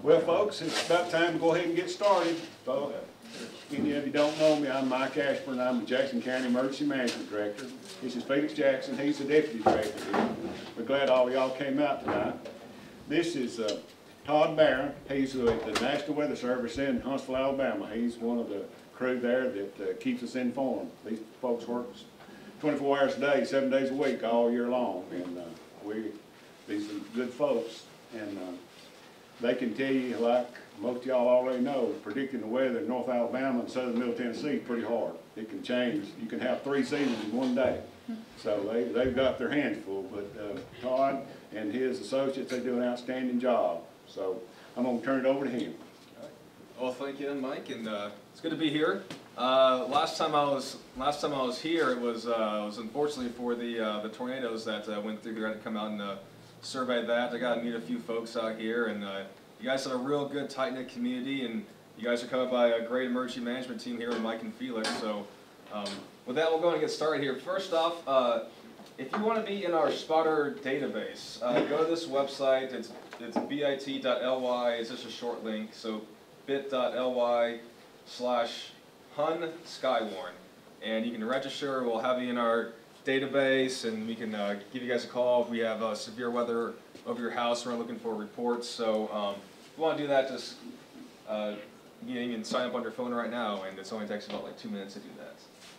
Well, folks, it's about time to go ahead and get started. So, any of you don't know me, I'm Mike Ashburn. I'm the Jackson County Emergency Management Director. This is Felix Jackson. He's the Deputy Director here. We're glad all of y'all came out tonight. This is Todd Barron. He's with the National Weather Service in Huntsville, Alabama. He's one of the crew there that keeps us informed. These folks work 24 hours a day, 7 days a week, all year long. And these are good folks. And they can tell you, like most of y'all already know, predicting the weather in North Alabama and southern Middle Tennessee is pretty hard. It can change. You can have 3 seasons in one day. So they've got their hands full. But Todd and his associates, they do an outstanding job. So I'm going to turn it over to him. Well, thank you, Mike, and it's good to be here. Last time I was here, it was unfortunately for the tornadoes that went through here. I had to come out and survey that. I got to meet a few folks out here, and you guys have a real good, tight-knit community, and you guys are covered by a great emergency management team here with Mike and Felix. So with that, we'll go and get started here. First off, if you want to be in our spotter database, go to this website. It's bit.ly. It's just a short link. So bit.ly/HunSkywarn, and you can register. We'll have you in our database, and we can give you guys a call if we have severe weather over your house. We're looking for reports. So if you want to do that, just you can sign up on your phone right now, and it only takes about like 2 minutes to do that.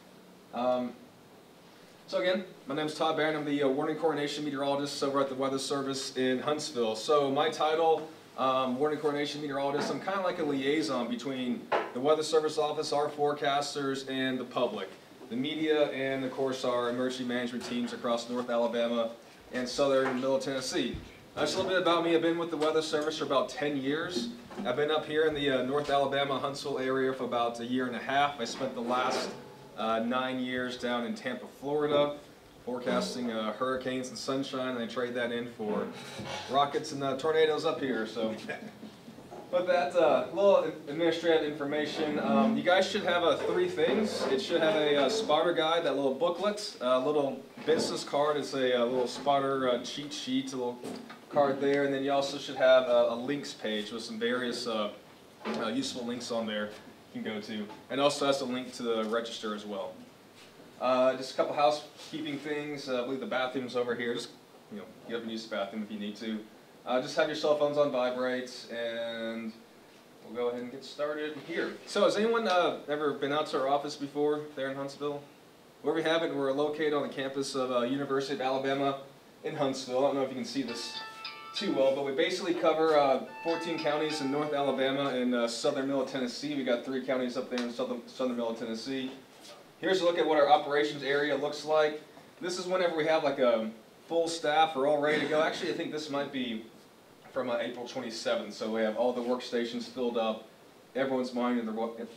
So again, my name is Todd Barron. I'm the Warning Coordination Meteorologist over at the Weather Service in Huntsville. So my title, Warning Coordination Meteorologist, I'm kind of like a liaison between the Weather Service office, our forecasters, and the public. The media, and of course our emergency management teams across North Alabama and southern and middle Tennessee. Just a little bit about me. I've been with the Weather Service for about 10 years. I've been up here in the North Alabama, Huntsville area for about 1.5 years. I spent the last 9 years down in Tampa, Florida, forecasting hurricanes and sunshine, and I trade that in for rockets and tornadoes up here. So, but that little administrative information, you guys should have 3 things. It should have a spotter guide, that little booklet, a little business card. It's a little spotter cheat sheet, a little card there, and then you also should have a links page with some various useful links on there you can go to, and also has a link to the register as well. Just a couple housekeeping things. I believe the bathroom's over here. Just get up and use the bathroom if you need to. Just have your cell phones on vibrate, and we'll go ahead and get started here. So has anyone ever been out to our office before there in Huntsville? Where we have it, we're located on the campus of University of Alabama in Huntsville. I don't know if you can see this too well, but we basically cover 14 counties in North Alabama and southern middle Tennessee. We got 3 counties up there in southern middle Tennessee. Here's a look at what our operations area looks like. This is whenever we have like a full staff, we're all ready to go. Actually, I think this might be from April 27th, so we have all the workstations filled up. Everyone's monitoring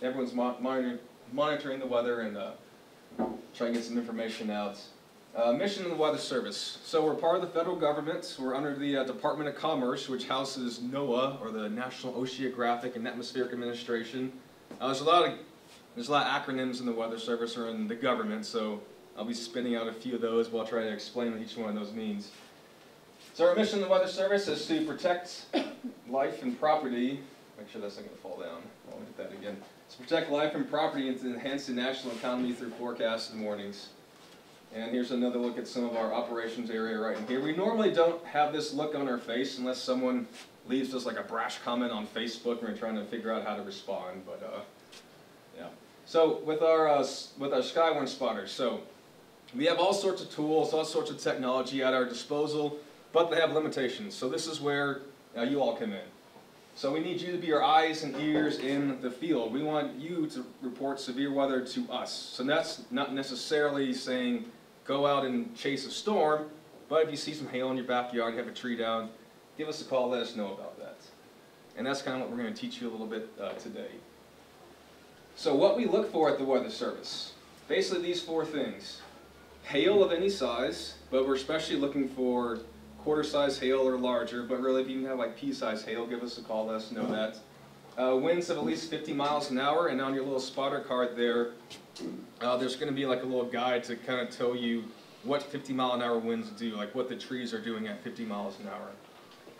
the weather and trying to get some information out. Mission of the Weather Service. So we're part of the federal government. We're under the Department of Commerce, which houses NOAA, or the National Oceanographic and Atmospheric Administration. There's a lot of acronyms in the Weather Service or in the government, so I'll be spinning out a few of those while trying to explain what each one of those means. So our mission of the Weather Service is to protect life and property. Make sure that's not going to fall down. I'll hit that again. To protect life and property and to enhance the national economy through forecasts and warnings. And here's another look at some of our operations area right in here. We normally don't have this look on our face unless someone leaves us like a brash comment on Facebook and we're trying to figure out how to respond. But yeah. So with our Skywarn spotters, so we have all sorts of tools, all sorts of technology at our disposal, but they have limitations. So this is where you all come in. So we need you to be our eyes and ears in the field. We want you to report severe weather to us. So that's not necessarily saying go out and chase a storm, but if you see some hail in your backyard, you have a tree down, give us a call, let us know about that. And that's kind of what we're going to teach you a little bit today. So what we look for at the Weather Service, basically these 4 things. Hail of any size, but we're especially looking for quarter-size hail or larger, but really if you have like pea-size hail, give us a call, let us know that. Winds of at least 50 miles an hour, and on your little spotter card there, there's going to be like a little guide to kind of tell you what 50-mile-an-hour winds do, like what the trees are doing at 50 miles an hour.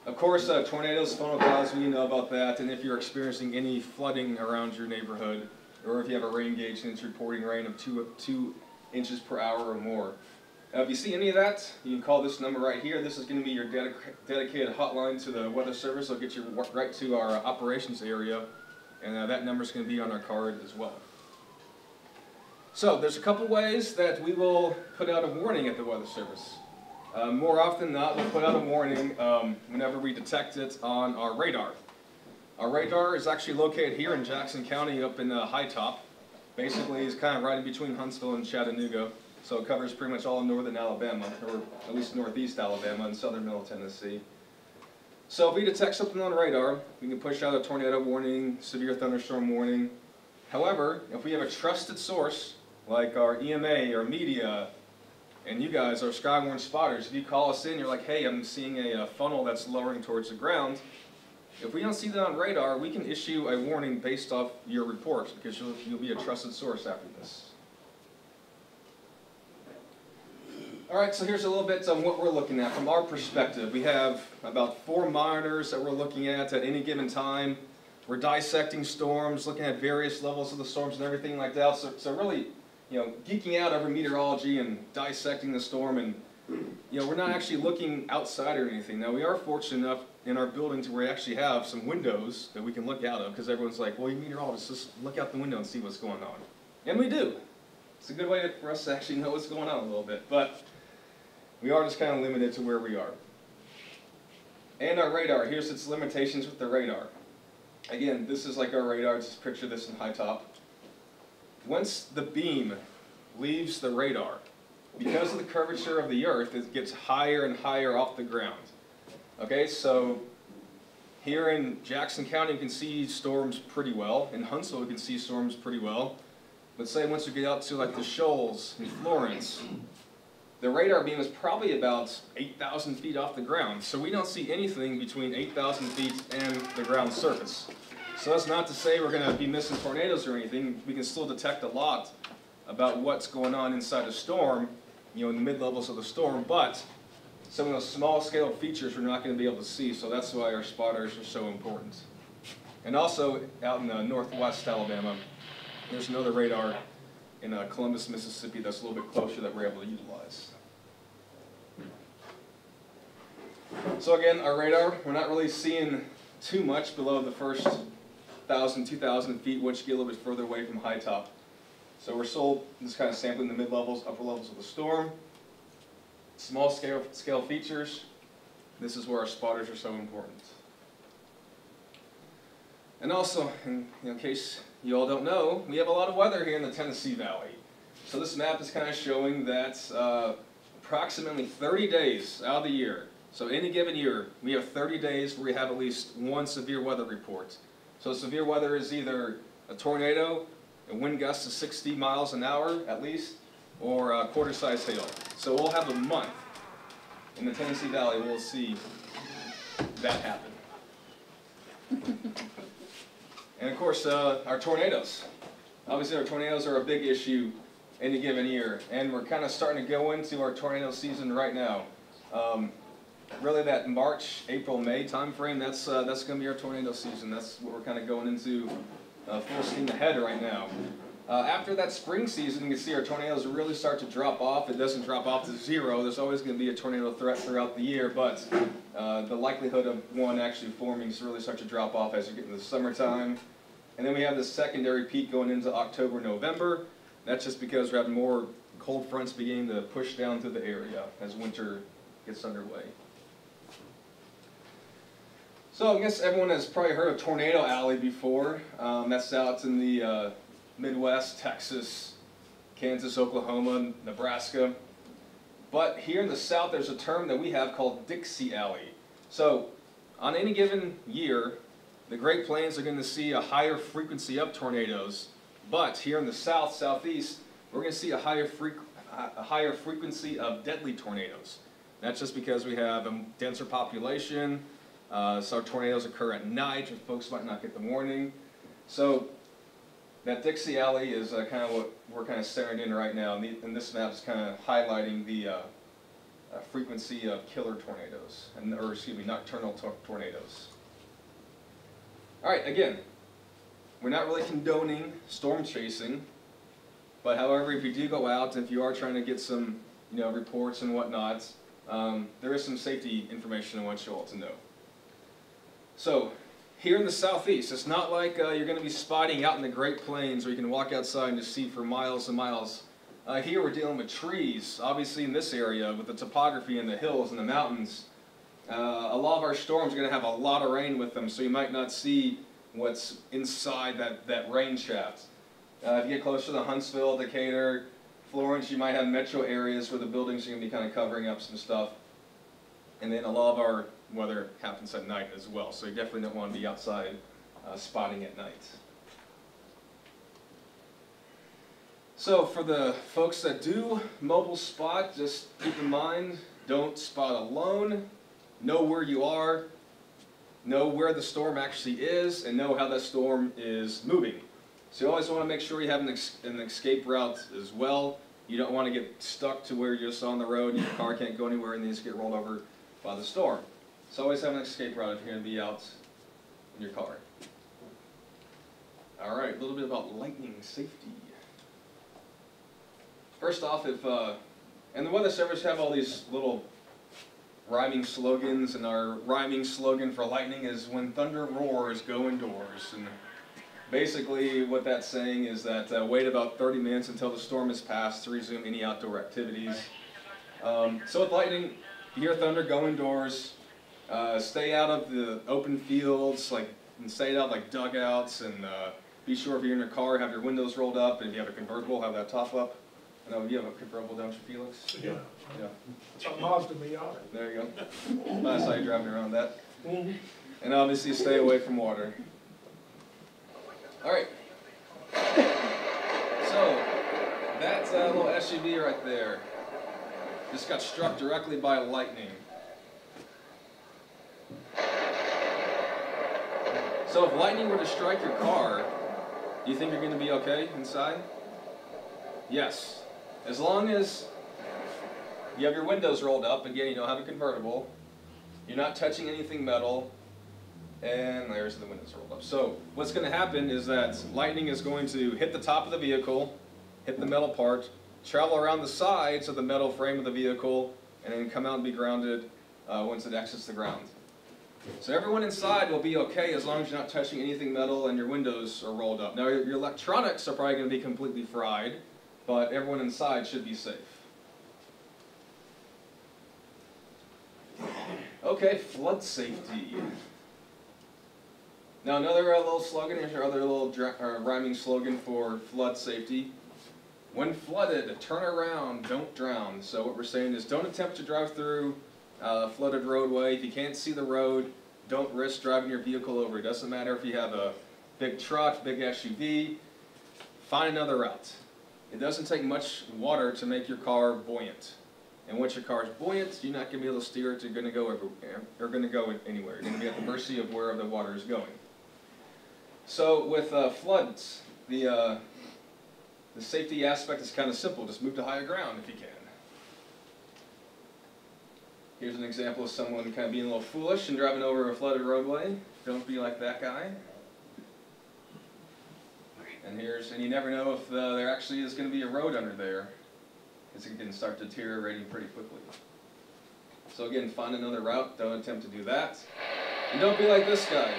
Of course, tornadoes, funnel clouds, we know about that, and if you're experiencing any flooding around your neighborhood, or if you have a rain gauge and it's reporting rain of 2 inches per hour or more. If you see any of that, you can call this number right here. This is going to be your dedicated hotline to the Weather Service. It'll get you right to our operations area, and that number is going to be on our card as well. So there's a couple ways that we will put out a warning at the Weather Service. More often than not, we'll put out a warning whenever we detect it on our radar. Our radar is actually located here in Jackson County up in High Top. Basically, it's kind of right in between Huntsville and Chattanooga. So it covers pretty much all of northern Alabama, or at least northeast Alabama and southern middle Tennessee. So if we detect something on radar, we can push out a tornado warning, severe thunderstorm warning. However, if we have a trusted source, like our EMA or media, and you guys are Skywarn spotters, if you call us in, you're like, hey, I'm seeing a funnel that's lowering towards the ground. If we don't see that on radar, we can issue a warning based off your reports, because you'll be a trusted source after this. Alright, so here's a little bit on what we're looking at from our perspective. We have about 4 monitors that we're looking at any given time. We're dissecting storms, looking at various levels of the storms and everything like that. So really, geeking out over meteorology and dissecting the storm, and we're not actually looking outside or anything. Now, we are fortunate enough in our building to where we actually have some windows that we can look out of, because everyone's like, well, you meteorologists, just look out the window and see what's going on. And we do. It's a good way for us to actually know what's going on a little bit. But we are just kind of limited to where we are. And our radar, here's its limitations with the radar. Again, this is like our radar, just picture this in High Top. Once the beam leaves the radar, because of the curvature of the earth, it gets higher and higher off the ground. Okay, so here in Jackson County you can see storms pretty well. In Huntsville you can see storms pretty well. But say once you get out to like the Shoals in Florence, the radar beam is probably about 8,000 feet off the ground. So we don't see anything between 8,000 feet and the ground surface. So that's not to say we're going to be missing tornadoes or anything. We can still detect a lot about what's going on inside a storm, in the mid-levels of the storm, but some of those small-scale features we're not going to be able to see, so that's why our spotters are so important. And also, out in northwest Alabama, there's another radar in Columbus, Mississippi that's a little bit closer that we're able to utilize. So again, our radar, we're not really seeing too much below the first 1,000, 2,000 feet, which get a little bit further away from High Top. So we're still just kind of sampling the mid-levels, upper levels of the storm. Small scale features. This is where our spotters are so important. And also, in case you all don't know, we have a lot of weather here in the Tennessee Valley. So this map is kind of showing that approximately 30 days out of the year, so any given year, we have 30 days where we have at least one severe weather report. So severe weather is either a tornado, a wind gust of 60 miles an hour at least, or quarter-size hail. So we'll have a month in the Tennessee Valley we'll see that happen. And of course, our tornadoes. Obviously our tornadoes are a big issue any given year, and we're kind of starting to go into our tornado season right now. Really that March, April, May time frame, that's going to be our tornado season. That's what we're kind of going into full steam ahead right now. After that spring season, you can see our tornadoes really start to drop off. It doesn't drop off to zero. There's always going to be a tornado threat throughout the year, but the likelihood of one actually forming is really start to drop off as you get into the summertime. And then we have this secondary peak going into October, November. That's just because we're having more cold fronts beginning to push down through the area as winter gets underway. So I guess everyone has probably heard of Tornado Alley before. That's out in the Midwest, Texas, Kansas, Oklahoma, Nebraska. But here in the South, there's a term that we have called Dixie Alley. So on any given year, the Great Plains are going to see a higher frequency of tornadoes. But here in the South, Southeast, we're going to see a higher frequency of deadly tornadoes. That's just because we have a denser population. So tornadoes occur at night, and folks might not get the warning. So that Dixie Alley is kind of what we're kind of staring in right now, and this map is kind of highlighting the frequency of killer tornadoes, or excuse me, nocturnal tornadoes. All right, again, we're not really condoning storm chasing, but however, if you do go out, and if you are trying to get some, reports and whatnot, there is some safety information I want you all to know. So, here in the southeast, it's not like you're going to be spotting out in the Great Plains where you can walk outside and just see for miles and miles. Here we're dealing with trees. Obviously in this area, with the topography and the hills and the mountains, a lot of our storms are going to have a lot of rain with them, so you might not see what's inside that rain shaft. If you get closer to Huntsville, Decatur, Florence, you might have metro areas where the buildings are going to be kind of covering up some stuff. And then a lot of our weather happens at night as well, so you definitely don't want to be outside spotting at night. So for the folks that do mobile spot, just keep in mind, don't spot alone. Know where you are, know where the storm actually is, and know how that storm is moving. So you always want to make sure you have an escape route as well. You don't want to get stuck to where you're just on the road and your car can't go anywhere and then just get rolled over by the storm. So always have an escape route if you're going to be out in your car. All right, a little bit about lightning safety. First off, and the Weather Service have all these little rhyming slogans, and our rhyming slogan for lightning is "When thunder roars, go indoors." And basically what that's saying is that wait about 30 minutes until the storm has passed to resume any outdoor activities. So with lightning, you hear thunder, go indoors. Stay out of the open fields, and stay out like dugouts, and be sure if you're in your car, have your windows rolled up, and if you have a convertible, have that top up. I know you have a convertible, don't you, Felix? Yeah. Yeah. It's a Mazda Miata. There you go. I saw you driving around that. Mm-hmm. And obviously stay away from water. All right. So that little SUV right there just got struck directly by lightning. So if lightning were to strike your car, do you think you're going to be okay inside? Yes. As long as you have your windows rolled up, again, you don't have a convertible, you're not touching anything metal, and there's the windows rolled up. So what's going to happen is that lightning is going to hit the top of the vehicle, hit the metal part, travel around the sides of the metal frame of the vehicle, and then come out and be grounded once it exits the ground. So everyone inside will be okay as long as you're not touching anything metal and your windows are rolled up. Now your electronics are probably going to be completely fried, but everyone inside should be safe. Okay, flood safety. Now another little slogan, here's our other little rhyming slogan for flood safety. When flooded, turn around, don't drown. So what we're saying is don't attempt to drive through a flooded roadway. If you can't see the road, don't risk driving your vehicle over. It doesn't matter if you have a big truck, big SUV, find another route. It doesn't take much water to make your car buoyant. And once your car is buoyant, you're not going to be able to steer it. You're going to go everywhere, or going to go anywhere. You're going to be at the mercy of where the water is going. So with floods, the safety aspect is kind of simple. Just move to higher ground if you can. Here's an example of someone kind of being a little foolish and driving over a flooded roadway. Don't be like that guy. And you never know if there actually is going to be a road under there, because it can start deteriorating pretty quickly. So again, find another route. Don't attempt to do that. And don't be like this guy.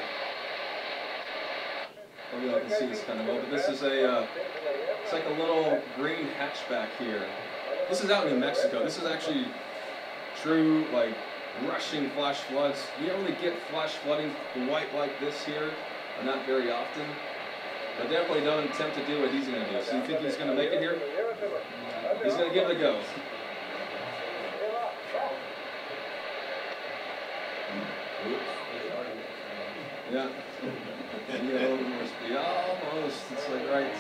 Maybe I can see this kind of well, but this is it's like a little green hatchback here. This is out in New Mexico. This is actually true, like, rushing flash floods. You don't really get flash flooding quite like this here, not very often. But definitely don't attempt to do what he's going to do. So you think he's going to make it here? He's going to give it a go. Yeah. You get a little more speed. Almost. It's like right.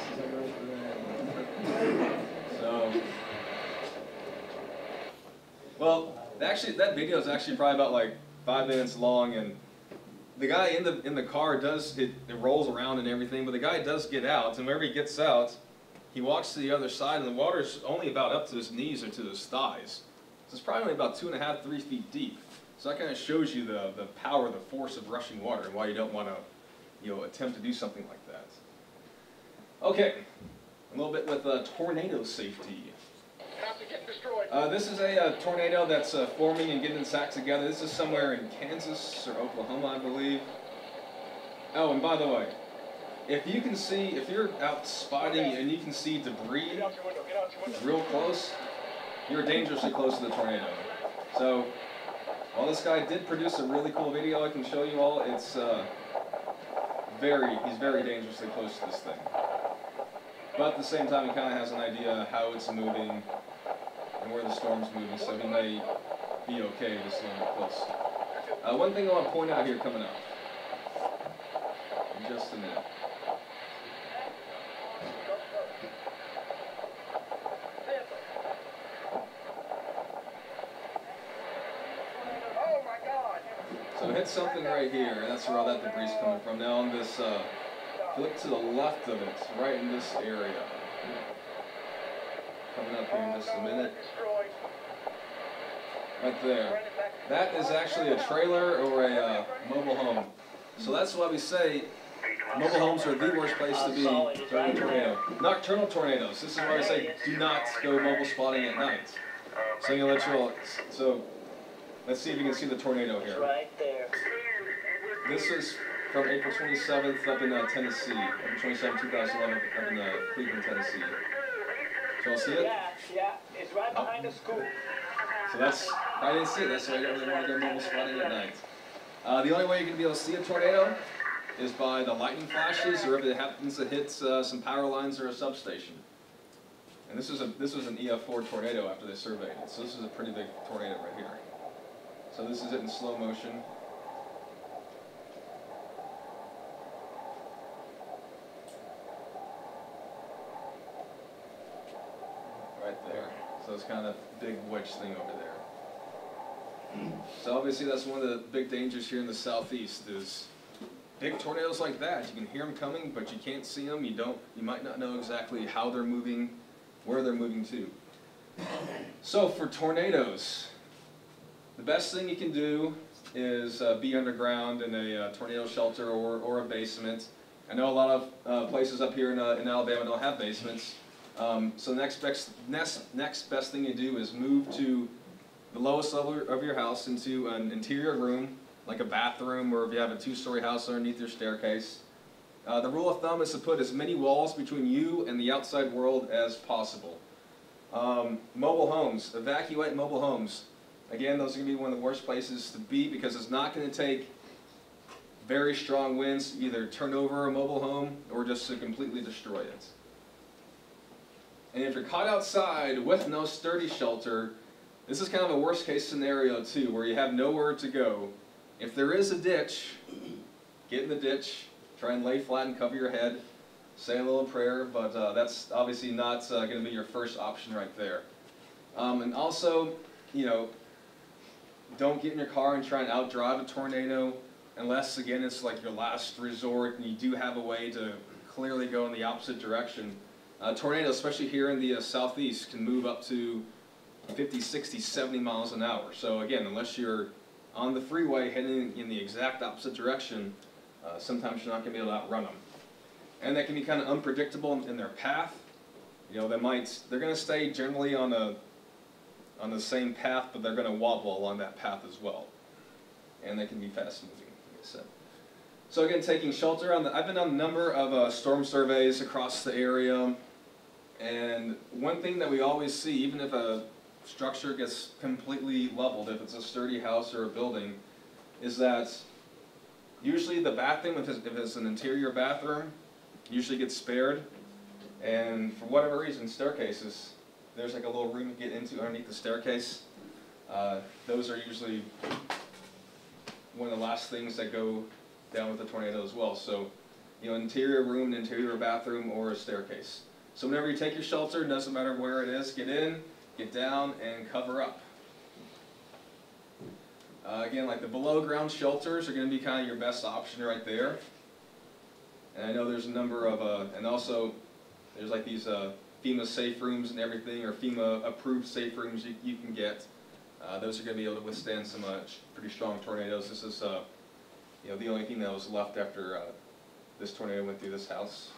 So. Well, actually, that video is actually probably about like 5 minutes long, and the guy in the car does it rolls around and everything, but the guy does get out, and whenever he gets out, he walks to the other side, and the water's only about up to his knees or to his thighs. So it's probably only about 2.5, 3 feet deep. So that kind of shows you the power, the force of rushing water, and why you don't want to, attempt to do something like that. Okay, a little bit with tornado safety. This is a tornado that's forming and getting sacked together. This is somewhere in Kansas or Oklahoma, I believe. Oh, and by the way, if you're out spotting and you can see debris real close, you're dangerously close to the tornado. So, while this guy did produce a really cool video I can show you all, it's he's very dangerously close to this thing. But at the same time, he kind of has an idea how it's moving and where the storm's moving, so he may be okay just a little bit close. One thing I want to point out here coming up, in just a minute. So hit something right here, and that's where all that debris is coming from. Now on this, if you look to the left of it, right in this area. Coming up here in just a minute. Right there. That is actually a trailer or a mobile home. So that's why we say mobile homes are the worst place to be during a tornado. Nocturnal tornadoes. This is why I say do not go mobile spotting at night. So I'm gonna let you all. So let's see if you can see the tornado here. Right there. This is from April 27th up in Tennessee. April 27th, 2011 up in Cleveland, Tennessee. Did y'all see it? Yeah, it's right behind the school. So I didn't see it. That's why I don't really want to go mobile spotting at night. The only way you're going to be able to see a tornado is by the lightning flashes, or if it happens to hit some power lines or a substation. And this was an EF4 tornado after they surveyed it. So this is a pretty big tornado right here. So this is it in slow motion. Right there. So it's kind of big wedge thing over there. So obviously that's one of the big dangers here in the southeast is big tornadoes like that. You can hear them coming, but you can't see them. You might not know exactly how they're moving, where they're moving to. So for tornadoes, the best thing you can do is be underground in a tornado shelter or a basement. I know a lot of places up here in Alabama don't have basements. So next best thing you do is move to the lowest level of your house into an interior room, like a bathroom, or if you have a 2-story house underneath your staircase. The rule of thumb is to put as many walls between you and the outside world as possible. Mobile homes, evacuate mobile homes. Again, those are going to be one of the worst places to be because it's not going to take very strong winds to either turn over a mobile home or just to completely destroy it. And if you're caught outside with no sturdy shelter, this is kind of a worst case scenario too, where you have nowhere to go. If there is a ditch, get in the ditch, try and lay flat and cover your head, say a little prayer, but that's obviously not going to be your first option right there. And also, don't get in your car and try and outdrive a tornado unless, again, it's like your last resort and you do have a way to clearly go in the opposite direction. Tornadoes, especially here in the southeast, can move up to 50, 60, 70 miles an hour. So again, unless you're on the freeway heading in the exact opposite direction, sometimes you're not going to be able to outrun them. And they can be kind of unpredictable in their path. They're going to stay generally on the same path, but they're going to wobble along that path as well. And they can be fast moving, like I said. So again, taking shelter I've been on a number of storm surveys across the area. And one thing that we always see, even if a structure gets completely leveled, if it's a sturdy house or a building, is that usually the bathroom, if it's an interior bathroom, usually gets spared. And for whatever reason, staircases, there's like a little room to get into underneath the staircase. Those are usually one of the last things that go down with a tornado as well. So, interior room, an interior bathroom, or a staircase. So whenever you take your shelter, it doesn't matter where it is, get in, get down, and cover up. Again, like the below ground shelters are going to be kind of your best option right there. And I know there's a number of, and also there's like these FEMA safe rooms and everything, or FEMA approved safe rooms you can get. Those are going to be able to withstand some pretty strong tornadoes. This is you know, the only thing that was left after this tornado went through this house.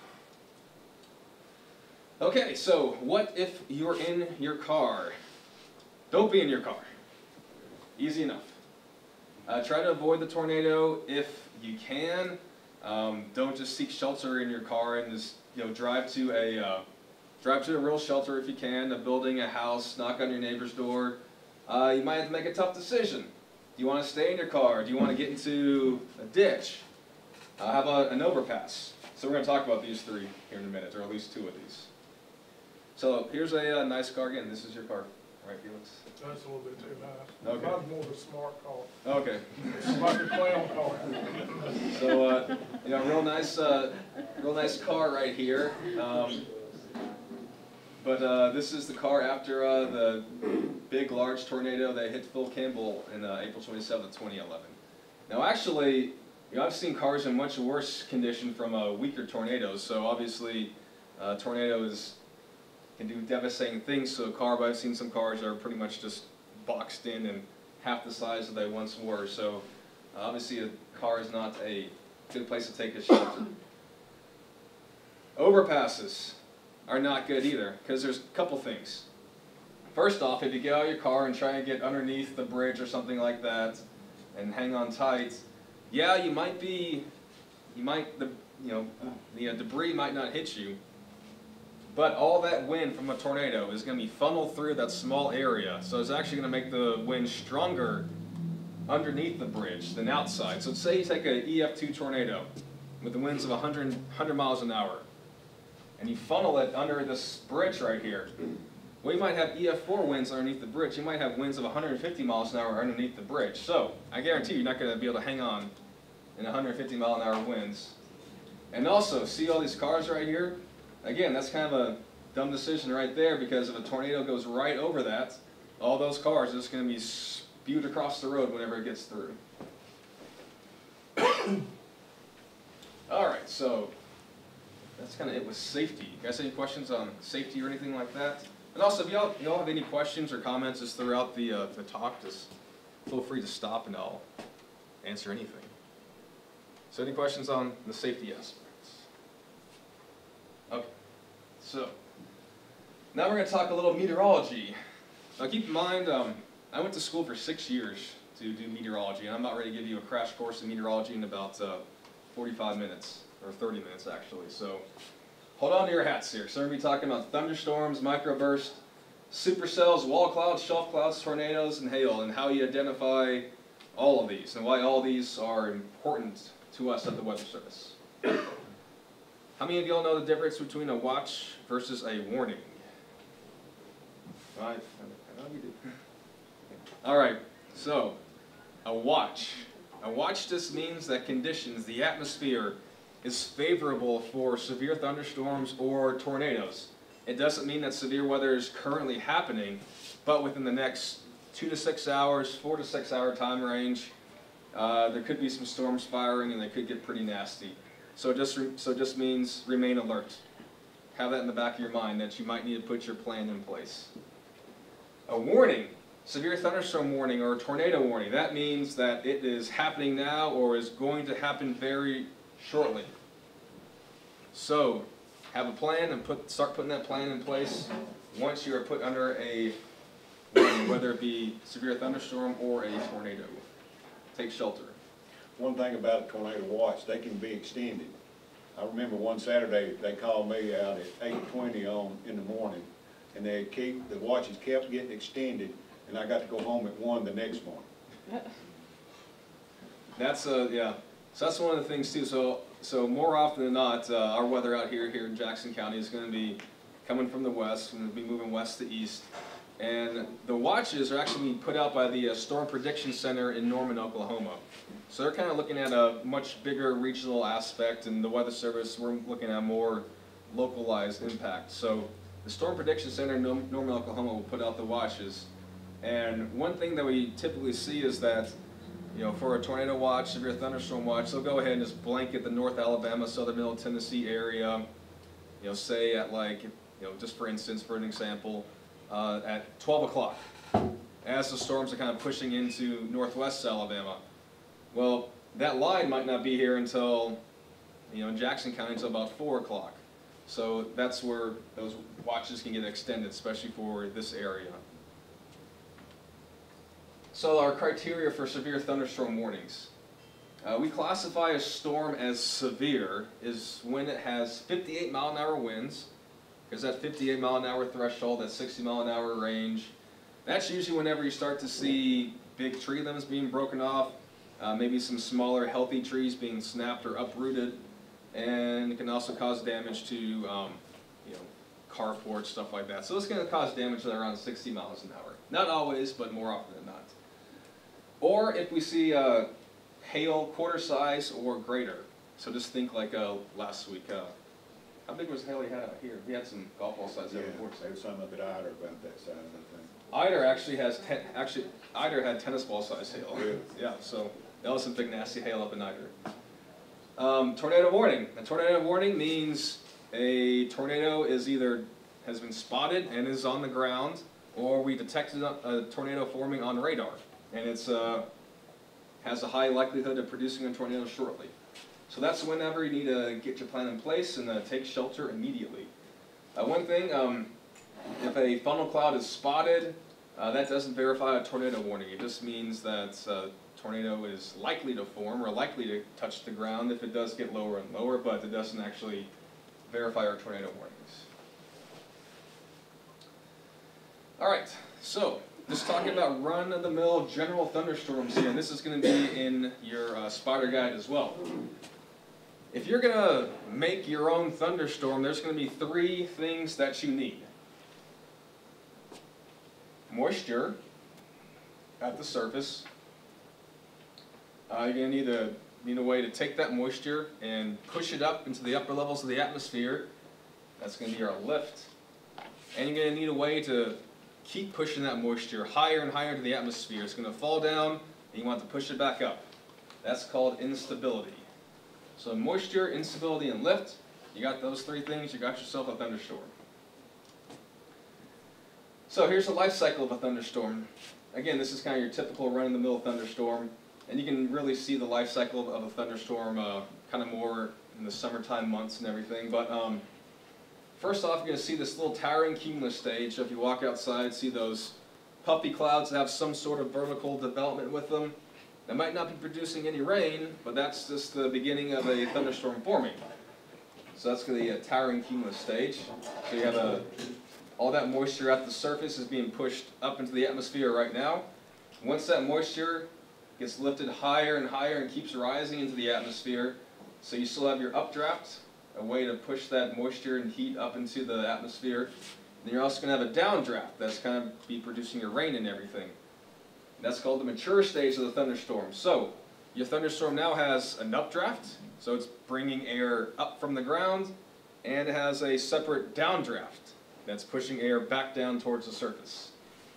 Okay, so what if you're in your car? Don't be in your car. Easy enough. Try to avoid the tornado if you can. Don't just seek shelter in your car and just, you know, drive to a real shelter if you can, a building, a house, knock on your neighbor's door. You might have to make a tough decision. Do you want to stay in your car? Do you want to get into a ditch? How about an overpass? So we're going to talk about these three here in a minute, or at least two of these. So here's a nice car. Again, this is your car, right, Felix? That's a little bit too nice. Okay. Mine's more of a smart car. Okay. It's like a clown car. So you know, real nice car right here. But this is the car after the big, large tornado that hit Phil Campbell in April 27th, 2011. Now, actually, you know, I've seen cars in much worse condition from weaker tornadoes. So obviously, tornadoes can do devastating things to a car. But I've seen some cars that are pretty much just boxed in and half the size that they once were. So obviously, a car is not a good place to take a shelter. Overpasses are not good either, because there's a couple things. First off, if you get out of your car and try and get underneath the bridge or something like that, and hang on tight, yeah, the debris might not hit you, but all that wind from a tornado is going to be funneled through that small area, so it's actually going to make the wind stronger underneath the bridge than outside. So say you take an EF2 tornado with the winds of 100 miles an hour, and you funnel it under this bridge right here. Well, you might have EF4 winds underneath the bridge. You might have winds of 150 miles an hour underneath the bridge. So I guarantee you're not going to be able to hang on in 150 mile an hour winds. And also, see all these cars right here? Again, that's kind of a dumb decision right there, because if a tornado goes right over that, all those cars are just going to be spewed across the road whenever it gets through. All right, so that's kind of it with safety. You guys have any questions on safety or anything like that? And also, if y'all have any questions or comments just throughout the talk, just feel free to stop and I'll answer anything. So any questions on the safety aspects? Okay, so now we're going to talk a little meteorology. Now keep in mind, I went to school for 6 years to do meteorology, and I'm not ready to give you a crash course in meteorology in about 45 minutes. Or 30 minutes actually, so hold on to your hats here. So we're going to be talking about thunderstorms, microbursts, supercells, wall clouds, shelf clouds, tornadoes, and hail, and how you identify all of these, and why all these are important to us at the Weather Service. How many of y'all know the difference between a watch versus a warning? I know you do. All right, so a watch. A watch just means that conditions, the atmosphere, is favorable for severe thunderstorms or tornadoes. It doesn't mean that severe weather is currently happening, but within the next 2 to 6 hours, 4 to 6 hour time range, there could be some storms firing and they could get pretty nasty. So it just means remain alert. Have that in the back of your mind that you might need to put your plan in place. A warning, severe thunderstorm warning or tornado warning, that means that it is happening now or is going to happen very shortly. So have a plan and start putting that plan in place once you are put under a warning, whether it be severe thunderstorm or a tornado. Take shelter. One thing about a tornado watch, they can be extended. I remember one Saturday, they called me out at 8:20 in the morning, and the watches kept getting extended, and I got to go home at 1 the next morning. That's yeah. So that's one of the things too. So more often than not, our weather out here in Jackson County is going to be coming from the west, going to be moving west to east, and the watches are actually being put out by the Storm Prediction Center in Norman, Oklahoma. So they're kind of looking at a much bigger regional aspect, and the Weather Service, we're looking at more localized impact. So the Storm Prediction Center in Norman, Oklahoma will put out the watches, and one thing that we typically see is that, you know, for a tornado watch, severe thunderstorm watch, they'll go ahead and just blanket the North Alabama, Southern Middle Tennessee area, you know, say at like, you know, just for instance, for an example, at 12 o'clock. as the storms are kind of pushing into northwest Alabama. Well, that line might not be here until, in Jackson County until about 4 o'clock. So that's where those watches can get extended, especially for this area. So our criteria for severe thunderstorm warnings. We classify a storm as severe is when it has 58 mile an hour winds, because that 58 mile an hour threshold, that 60 mile an hour range, that's usually whenever you start to see big tree limbs being broken off, maybe some smaller healthy trees being snapped or uprooted, and it can also cause damage to carports, stuff like that. So it's going to cause damage at around 60 miles an hour. Not always, but more often than not. Or if we see hail quarter size or greater. So just think like last week. How big was hail he had out here? He had some golf ball size hail. Yeah, there was some of it Eider about that size, I think. Eider actually has Eider had tennis ball size hail. Really? Yeah, so that was some big nasty hail up in Eider. Tornado warning. A tornado warning means a tornado is either has been spotted and is on the ground, or we detected a tornado forming on radar, and it's has a high likelihood of producing a tornado shortly. So that's whenever you need to get your plan in place and take shelter immediately. One thing, if a funnel cloud is spotted, that doesn't verify a tornado warning. It just means that a tornado is likely to form or likely to touch the ground if it does get lower and lower, but it doesn't actually verify our tornado warnings. All right, so just talking about run-of-the-mill general thunderstorms here, and this is going to be in your spotter guide as well. If you're going to make your own thunderstorm, there's going to be 3 things that you need. Moisture at the surface. You're going to need a way to take that moisture and push it up into the upper levels of the atmosphere. That's going to be our lift. And you're going to need a way to keep pushing that moisture higher and higher to the atmosphere. It's going to fall down, and you want to push it back up. That's called instability. So moisture, instability, and lift, you got those 3 things, you got yourself a thunderstorm. So here's the life cycle of a thunderstorm. Again, this is kind of your typical run-of-the-mill thunderstorm, and you can really see the life cycle of a thunderstorm kind of more in the summertime months and everything. But first off, you're going to see this little towering cumulus stage. So if you walk outside, see those puffy clouds that have some sort of vertical development with them. That might not be producing any rain, but that's just the beginning of a thunderstorm forming. So that's the towering cumulus stage. So you have all that moisture at the surface is being pushed up into the atmosphere right now. Once that moisture gets lifted higher and higher and keeps rising into the atmosphere, so you still have your updraft, a way to push that moisture and heat up into the atmosphere. Then you're also going to have a downdraft that's going to be producing your rain and everything. That's called the mature stage of the thunderstorm. So your thunderstorm now has an updraft, so it's bringing air up from the ground, and it has a separate downdraft that's pushing air back down towards the surface.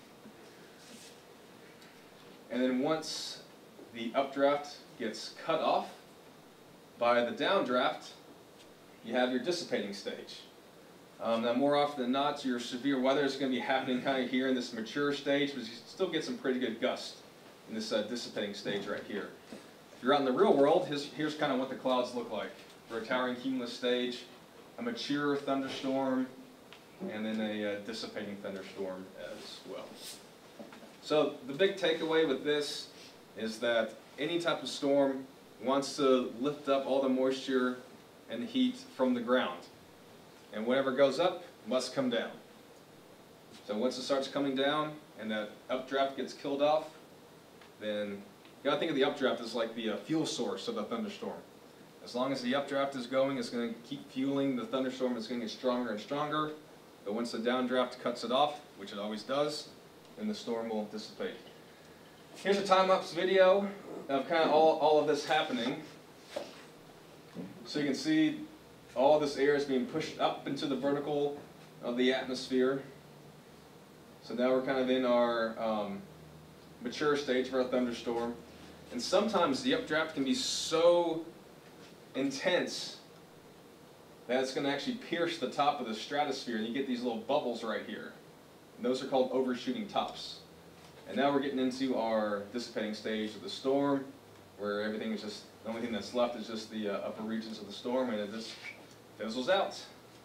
And then once the updraft gets cut off by the downdraft, you have your dissipating stage. Now more often than not, your severe weather is going to be happening kind of here in this mature stage, but you still get some pretty good gusts in this dissipating stage right here. If you're out in the real world, here's kind of what the clouds look like for a towering cumulus stage, a mature thunderstorm, and then a dissipating thunderstorm as well. So the big takeaway with this is that any type of storm wants to lift up all the moisture and heat from the ground. And whatever goes up must come down. So once it starts coming down and that updraft gets killed off, then you gotta think of the updraft as like the fuel source of a thunderstorm. As long as the updraft is going, it's going to keep fueling the thunderstorm. It's going to get stronger and stronger. But once the downdraft cuts it off, which it always does, then the storm will dissipate. Here's a time-lapse video of kind of all of this happening. So you can see all this air is being pushed up into the vertical of the atmosphere. So now we're kind of in our mature stage for a thunderstorm. And sometimes the updraft can be so intense that it's going to actually pierce the top of the stratosphere, and you get these little bubbles right here. And those are called overshooting tops. And now we're getting into our dissipating stage of the storm, where everything is just, the only thing that's left is just the upper regions of the storm, and it just fizzles out.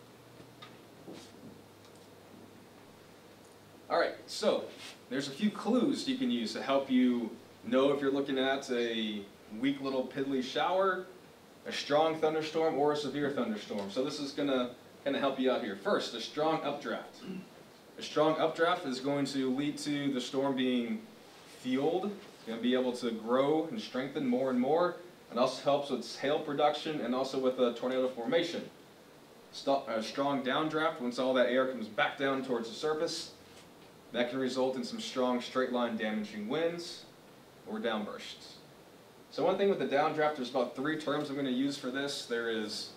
Alright, so there's a few clues you can use to help you know if you're looking at a weak little piddly shower, a strong thunderstorm, or a severe thunderstorm. So this is going to kind of help you out here. First, a strong updraft. A strong updraft is going to lead to the storm being fueled. It's going to be able to grow and strengthen more and more. It also helps with hail production and also with tornado formation. A strong downdraft, once all that air comes back down towards the surface, that can result in some strong straight line damaging winds or downbursts. So one thing with the downdraft, there's about 3 terms I'm going to use for this. There is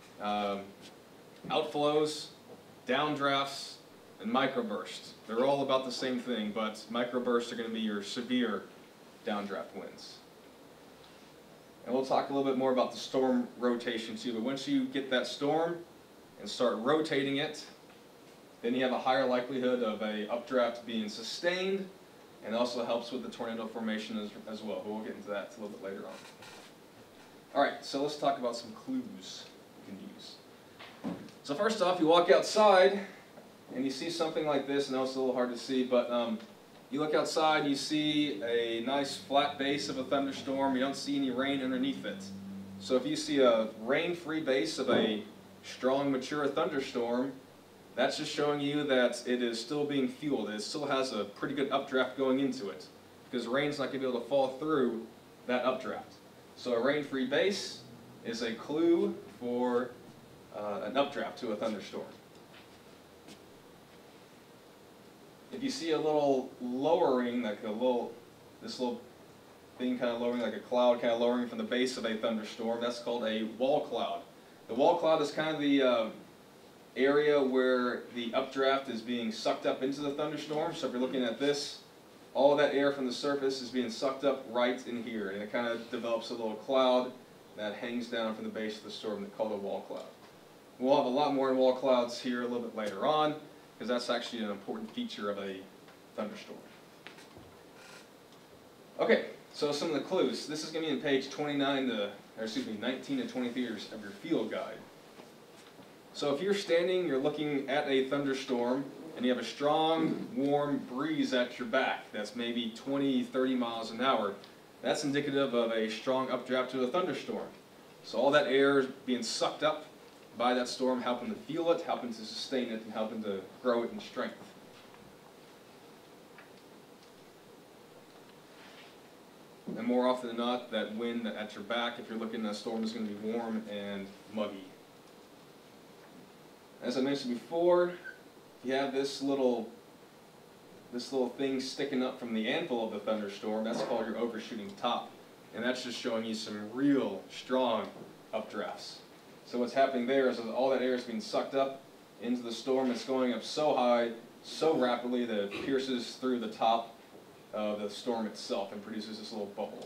outflows, downdrafts, and microbursts. They're all about the same thing, but microbursts are going to be your severe downdraft winds. And we'll talk a little bit more about the storm rotation too, but once you get that storm and start rotating it, then you have a higher likelihood of a updraft being sustained, and also helps with the tornado formation as well, but we'll get into that a little bit later on. Alright, so let's talk about some clues you can use. So first off, you walk outside, and you see something like this. I know it's a little hard to see, but you look outside, you see a nice flat base of a thunderstorm. You don't see any rain underneath it. So if you see a rain-free base of a strong, mature thunderstorm, that's just showing you that it is still being fueled. It still has a pretty good updraft going into it, because rain's not going to be able to fall through that updraft. So a rain-free base is a clue for an updraft to a thunderstorm. If you see a little lowering, like this little thing kind of lowering, like a cloud kind of lowering from the base of a thunderstorm, that's called a wall cloud. The wall cloud is kind of the area where the updraft is being sucked up into the thunderstorm. So if you're looking at this, all of that air from the surface is being sucked up right in here, and it kind of develops a little cloud that hangs down from the base of the storm called a wall cloud. We'll have a lot more wall clouds here a little bit later on, because that's actually an important feature of a thunderstorm. Okay, so some of the clues. This is going to be in page 19 to 23 of your field guide. So if you're standing, you're looking at a thunderstorm, and you have a strong, warm breeze at your back that's maybe 20, 30 miles an hour, that's indicative of a strong updraft to a thunderstorm. So all that air is being sucked up by that storm, helping to fuel it, helping to sustain it, and helping to grow it in strength. And more often than not, that wind at your back, if you're looking at a storm, is going to be warm and muggy. As I mentioned before, you have this little thing sticking up from the anvil of the thunderstorm. That's called your overshooting top. And that's just showing you some real strong updrafts. So what's happening there is that all that air is being sucked up into the storm. It's going up so high, so rapidly, that it pierces through the top of the storm itself and produces this little bubble.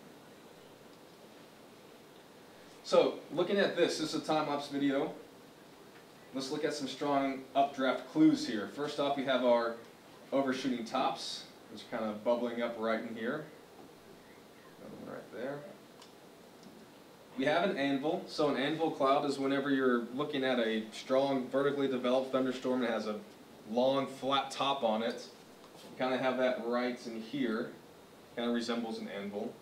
So looking at this is a time-lapse video. Let's look at some strong updraft clues here. First off, we have our overshooting tops, which are kind of bubbling up right in here. Right there. We have an anvil. So an anvil cloud is whenever you're looking at a strong, vertically developed thunderstorm that has a long, flat top on it. You kind of have that right in here. Kind of resembles an anvil.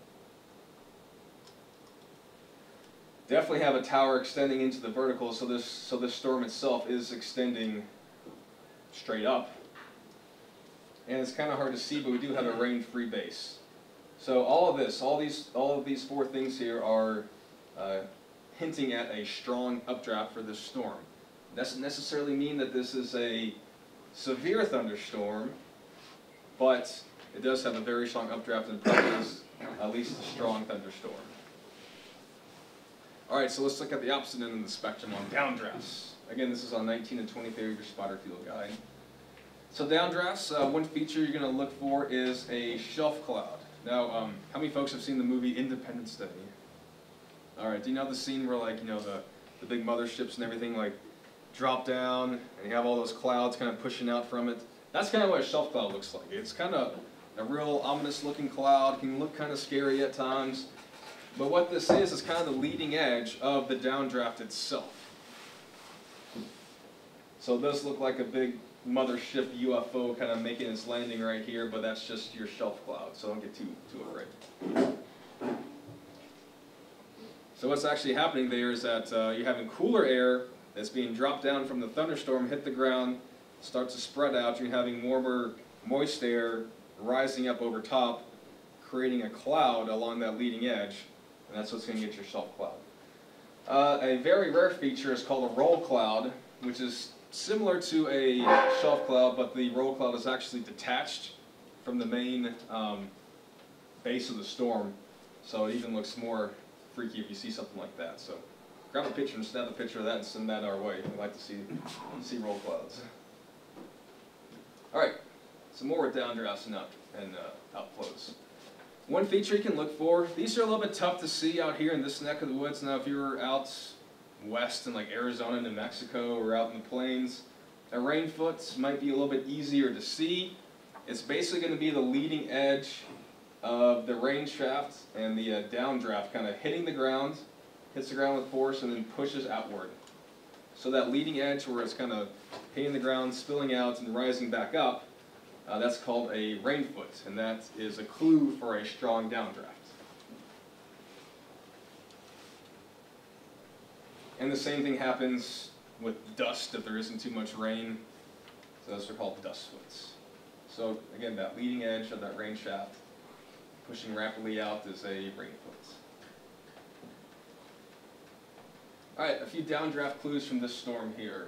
Definitely have a tower extending into the vertical, so this storm itself is extending straight up. And it's kind of hard to see, but we do have a rain-free base. So all of these 4 things here are hinting at a strong updraft for this storm. It doesn't necessarily mean that this is a severe thunderstorm, but it does have a very strong updraft and probably is at least a strong thunderstorm. Alright, so let's look at the opposite end of the spectrum on downdrafts. Again, this is on 19 and 23 of your spotter field guide. So downdrafts, one feature you're going to look for is a shelf cloud. Now, how many folks have seen the movie Independence Day? Alright, do you know the scene where, like, you know, the big motherships and everything, like, drop down, and you have all those clouds kind of pushing out from it? That's kind of what a shelf cloud looks like. It's kind of a real ominous looking cloud, can look kind of scary at times. But what this is kind of the leading edge of the downdraft itself. So it does look like a big mothership UFO kind of making its landing right here, but that's just your shelf cloud, so don't get too afraid. So what's actually happening there is that you're having cooler air that's being dropped down from the thunderstorm, hit the ground, starts to spread out. You're having warmer, moist air rising up over top, creating a cloud along that leading edge, and that's what's going to get your shelf cloud. A very rare feature is called a roll cloud, which is similar to a shelf cloud, but the roll cloud is actually detached from the main base of the storm, so it even looks more freaky if you see something like that. So grab a picture and snap a picture of that and send that our way. We'd like to see roll clouds. All right, some more downdrafts and outflows. One feature you can look for, these are a little bit tough to see out here in this neck of the woods. Now if you were out west in like Arizona, New Mexico, or out in the plains, a rainfoot might be a little bit easier to see. It's basically going to be the leading edge of the rain shaft and the downdraft kind of hitting the ground, hits the ground with force, and then pushes outward. So that leading edge where it's kind of hitting the ground, spilling out, and rising back up, that's called a rainfoot, and that is a clue for a strong downdraft. And the same thing happens with dust if there isn't too much rain. So those are called dust foots. So again, that leading edge of that rain shaft pushing rapidly out is a rainfoot. All right, a few downdraft clues from this storm here.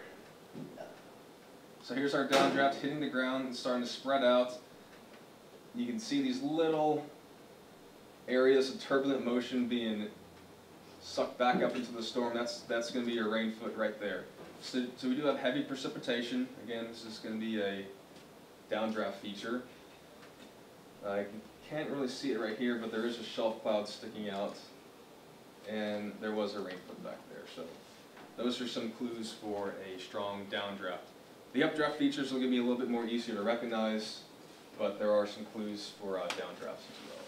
So here's our downdraft hitting the ground and starting to spread out. You can see these little areas of turbulent motion being sucked back up into the storm. That's going to be your rainfoot right there. So we do have heavy precipitation. Again, this is going to be a downdraft feature. You can't really see it right here, but there is a shelf cloud sticking out, and there was a rainfoot back there. So those are some clues for a strong downdraft. The updraft features will be a little bit more easier to recognize, but there are some clues for downdrafts as well.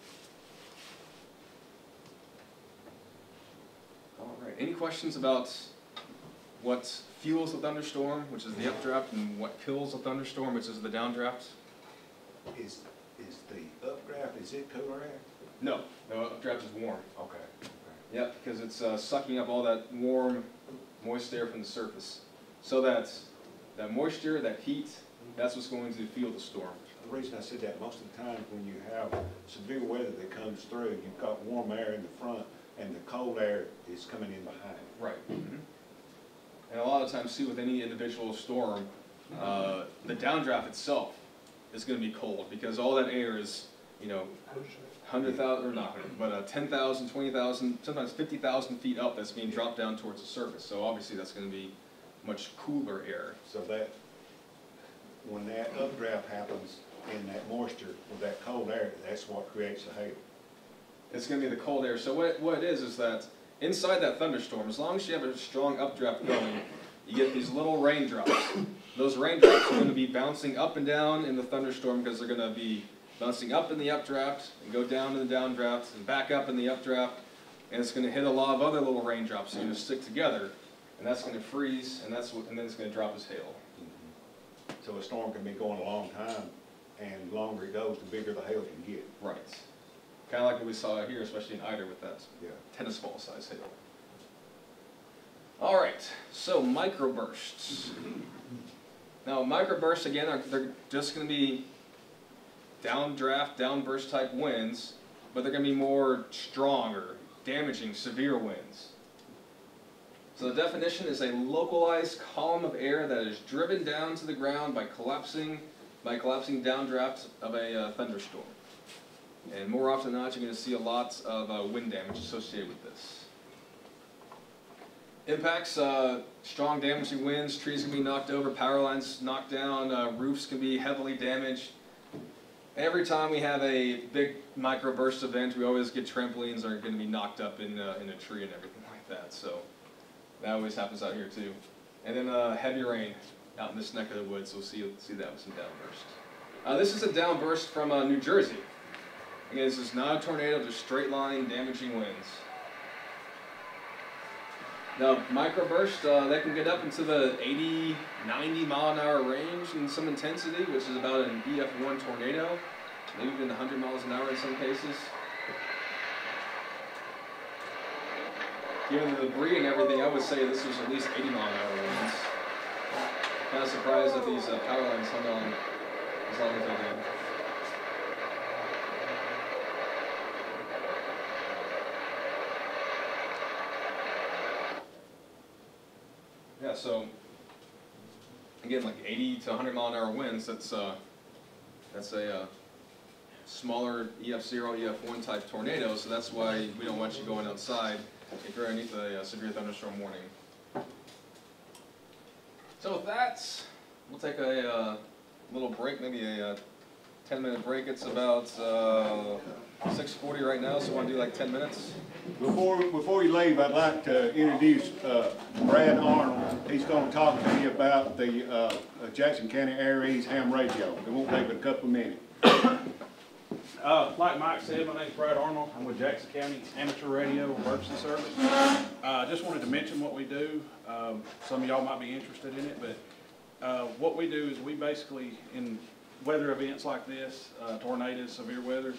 All right, any questions about what fuels a thunderstorm, which is the updraft, and what kills a thunderstorm, which is the downdraft? Is the updraft, is it cooler air? No, no, updraft is warm. Okay. Yep, because it's sucking up all that warm, moist air from the surface. So that moisture, that heat, that's what's going to fuel the storm. The reason I said that, most of the time when you have severe weather that comes through, you've got warm air in the front and the cold air is coming in behind. Right. Mm-hmm. And a lot of times too, with any individual storm, the downdraft itself is going to be cold because all that air is, 100,000, or not 100, but 10,000, 20,000, sometimes 50,000 feet up that's being dropped down towards the surface. So obviously that's going to be much cooler air. So that, when that updraft happens and that moisture with that cold air, that's what creates the hail. It's going to be the cold air. So what it is that inside that thunderstorm, as long as you have a strong updraft going, you get these little raindrops. Those raindrops are going to be bouncing up and down in the thunderstorm because they're going to be bouncing up in the updraft and go down in the downdraft and back up in the updraft, and it's going to hit a lot of other little raindrops. So you're going to stick together, and that's going to freeze, and then it's going to drop as hail. So a storm can be going a long time, and the longer it goes, the bigger the hail can get. Right. Kind of like what we saw here, especially in Eider with that tennis ball size hail. All right, so microbursts. Now microbursts, again, they're just going to be downdraft, downburst type winds, but they're going to be more stronger, damaging, severe winds. So the definition is a localized column of air that is driven down to the ground by collapsing downdraft of a thunderstorm. And more often than not, you're going to see a lot of wind damage associated with this. Impacts, strong damaging winds, trees can be knocked over, power lines knocked down, roofs can be heavily damaged. Every time we have a big microburst event, we always get trampolines that are going to be knocked up in a tree and everything like that. So that always happens out here too. And then heavy rain out in this neck of the woods, we'll see that with some downbursts. This is a downburst from New Jersey. Again, this is not a tornado, just straight line damaging winds. Now, microburst, that can get up into the 80, 90 mile an hour range in some intensity, which is about an EF1 tornado, maybe even 100 miles an hour in some cases. Given the debris and everything, I would say this was at least 80 mile an hour winds. Kind of surprised that these power lines hung on as long as they did. Yeah, so again, like 80 to 100 mile an hour winds. That's a smaller EF0, EF1 type tornado. So that's why we don't want you going outside if you're underneath a severe thunderstorm warning. So with that, we'll take a little break, maybe a 10-minute break. It's about 6:40 right now, so we want to do like 10 minutes. Before you leave, I'd like to introduce Brad Arnold. He's going to talk to you about the Jackson County Aries ham radio. It won't take but a couple of minutes. Like Mike said, my name's Brad Arnold. I'm with Jackson County Amateur Radio Emergency Service. Just wanted to mention what we do. Some of y'all might be interested in it, but what we do is we basically, in weather events like this, tornadoes, severe weather,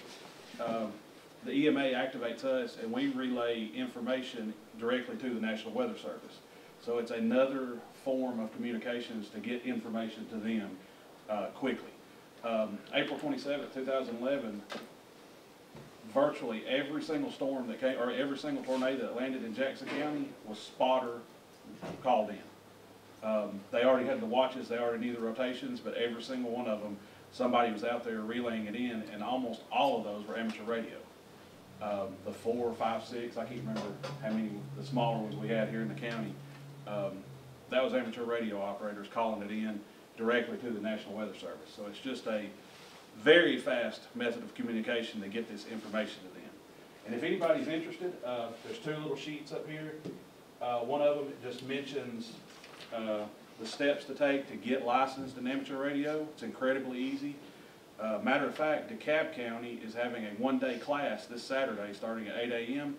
the EMA activates us and we relay information directly to the National Weather Service. So it's another form of communications to get information to them quickly. April 27th, 2011, virtually every single storm that came, or every single tornado that landed in Jackson County was spotter called in. They already had the watches, they already knew the rotations, but every single one of them, somebody was out there relaying it in, and almost all of those were amateur radio. The 4, 5, 6, I can't remember how many, the smaller ones we had here in the county, that was amateur radio operators calling it in directly to the National Weather Service. So it's just a very fast method of communication to get this information to them. And if anybody's interested, there's 2 little sheets up here. One of them just mentions the steps to take to get licensed in amateur radio. It's incredibly easy. Matter of fact, DeKalb County is having a 1-day class this Saturday starting at 8 a.m.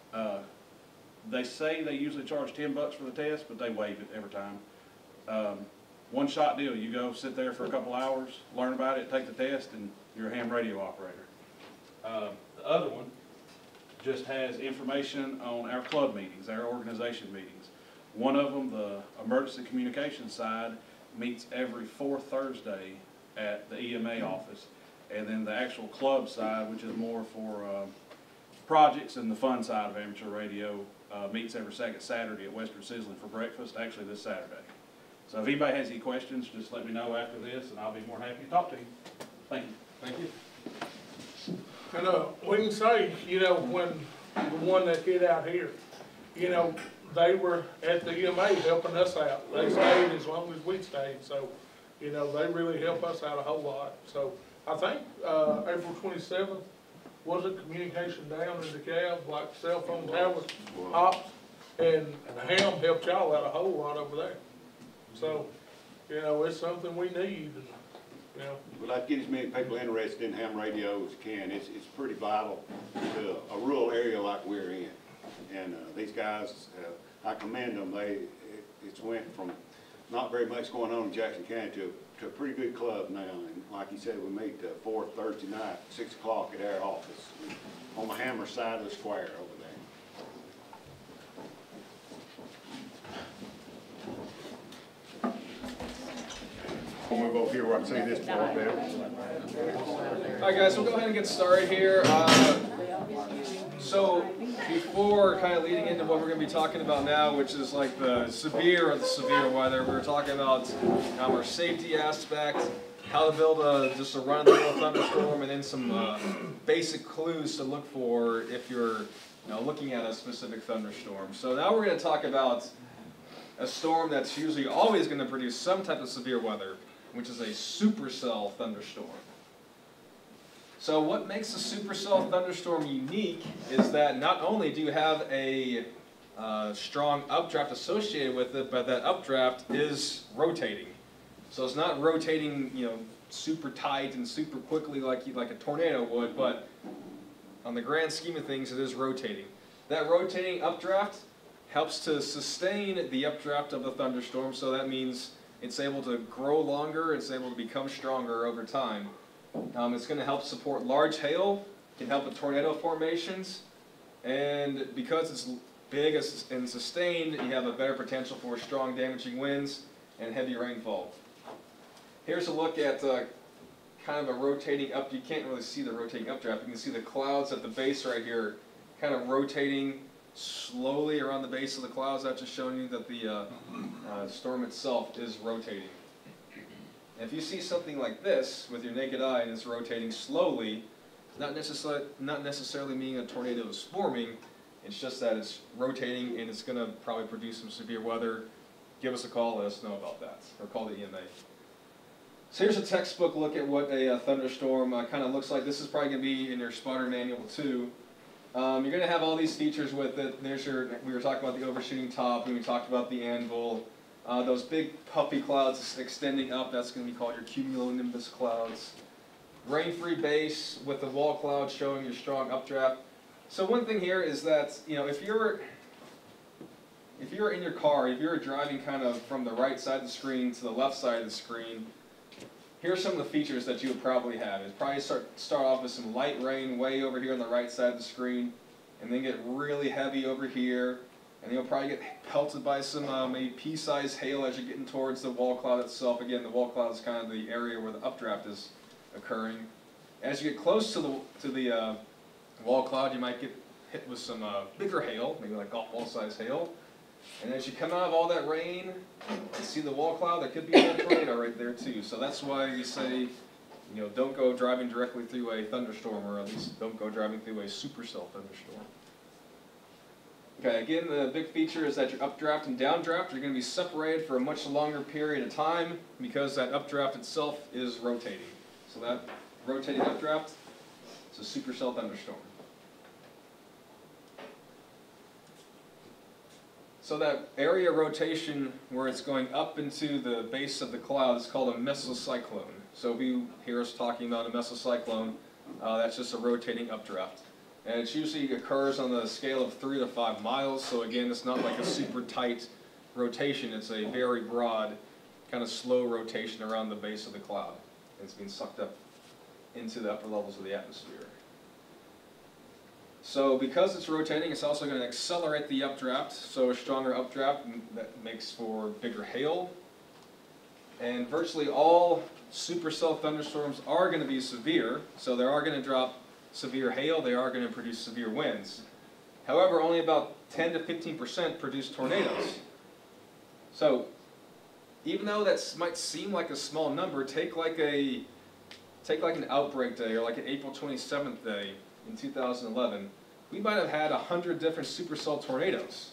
They say they usually charge $10 for the test, but they waive it every time. One-shot deal. You go sit there for a couple hours, learn about it, take the test, and you're a ham radio operator. The other one just has information on our club meetings, our organization meetings. One of them, the emergency communications side, meets every 4th Thursday at the EMA office. And then the actual club side, which is more for projects and the fun side of amateur radio, meets every 2nd Saturday at Western Sizzling for breakfast, actually this Saturday. So if anybody has any questions, just let me know after this, and I'll be more than happy to talk to you. Thank you. Thank you. And we can say, you know, when the one that hit out here, you know, they were at the EMA helping us out. They stayed as long as we stayed, so, you know, they really help us out a whole lot. So I think April 27th, wasn't communication down in the cab, like cell phone towers, hops, and ham helped y'all out a whole lot over there. So, you know, it's something we need, and, you know. We'd like to get as many people interested in ham radio as we can. It's pretty vital to a rural area like we're in. And these guys, I commend them. It's went from not very much going on in Jackson County to a pretty good club now. And like you said, we meet the 4th Thursday night, 6 o'clock at our office on the Hammer side of the square over there. We'll move over here where I can see this part better. All right, guys, we'll go ahead and get started here. So before kind of leading into what we're going to be talking about now, which is like the severe weather, we're talking about our safety aspect, how to build just a run-of-the-mill thunderstorm, and then some basic clues to look for if you're looking at a specific thunderstorm. So now we're going to talk about a storm that's usually always going to produce some type of severe weather, which is a supercell thunderstorm. So what makes a supercell thunderstorm unique is that not only do you have a strong updraft associated with it, but that updraft is rotating. So it's not rotating, super tight and super quickly like a tornado would, but on the grand scheme of things, it is rotating. That rotating updraft helps to sustain the updraft of the thunderstorm, so that means it's able to grow longer, it's able to become stronger over time. It's going to help support large hail, can help with tornado formations, and because it's big and sustained, you have a better potential for strong damaging winds and heavy rainfall. Here's a look at kind of a rotating up. You can't really see the rotating updraft. You can see the clouds at the base right here kind of rotating slowly around the base of the clouds. That's just showing you that the storm itself is rotating. And if you see something like this with your naked eye and it's rotating slowly, it's not necessarily meaning a tornado is forming. It's just that it's rotating and it's going to probably produce some severe weather. Give us a call, let us know about that, or call the EMA. So here's a textbook look at what a thunderstorm kind of looks like. This is probably going to be in your spotter manual too. You're going to have all these features with it. There's we were talking about the overshooting top, and we talked about the anvil. Those big puffy clouds extending up, that's going to be called your cumulonimbus clouds. Rain-free base with the wall cloud showing your strong updraft. So one thing here is that, you know, if you're in your car, if you're driving kind of from the right side of the screen to the left side of the screen, here's some of the features that you would probably have. It'd probably start off with some light rain way over here on the right side of the screen, and then get really heavy over here, and you'll probably get pelted by some maybe pea-sized hail as you're getting towards the wall cloud itself. Again, the wall cloud is kind of the area where the updraft is occurring. As you get close to the wall cloud, you might get hit with some bigger hail, maybe like golf ball size hail. And as you come out of all that rain, you see the wall cloud, there could be a tornado right there too. So that's why we say, you know, don't go driving directly through a thunderstorm, or at least don't go driving through a supercell thunderstorm. Okay, again, the big feature is that your updraft and downdraft are going to be separated for a much longer period of time because that updraft itself is rotating. So that rotating updraft is a supercell thunderstorm. So that area rotation where it's going up into the base of the cloud is called a mesocyclone. So if you hear us talking about a mesocyclone, that's just a rotating updraft. And it usually occurs on the scale of 3 to 5 miles. So again, it's not like a super tight rotation. It's a very broad, kind of slow rotation around the base of the cloud. It's being sucked up into the upper levels of the atmosphere. So because it's rotating, it's also going to accelerate the updraft. So a stronger updraft that makes for bigger hail. And virtually all supercell thunderstorms are going to be severe. So they are going to drop severe hail. They are going to produce severe winds. However, only about 10 to 15% produce tornadoes. So even though that might seem like a small number, take like an outbreak day or like an April 27th day. In 2011, we might have had 100 different supercell tornadoes.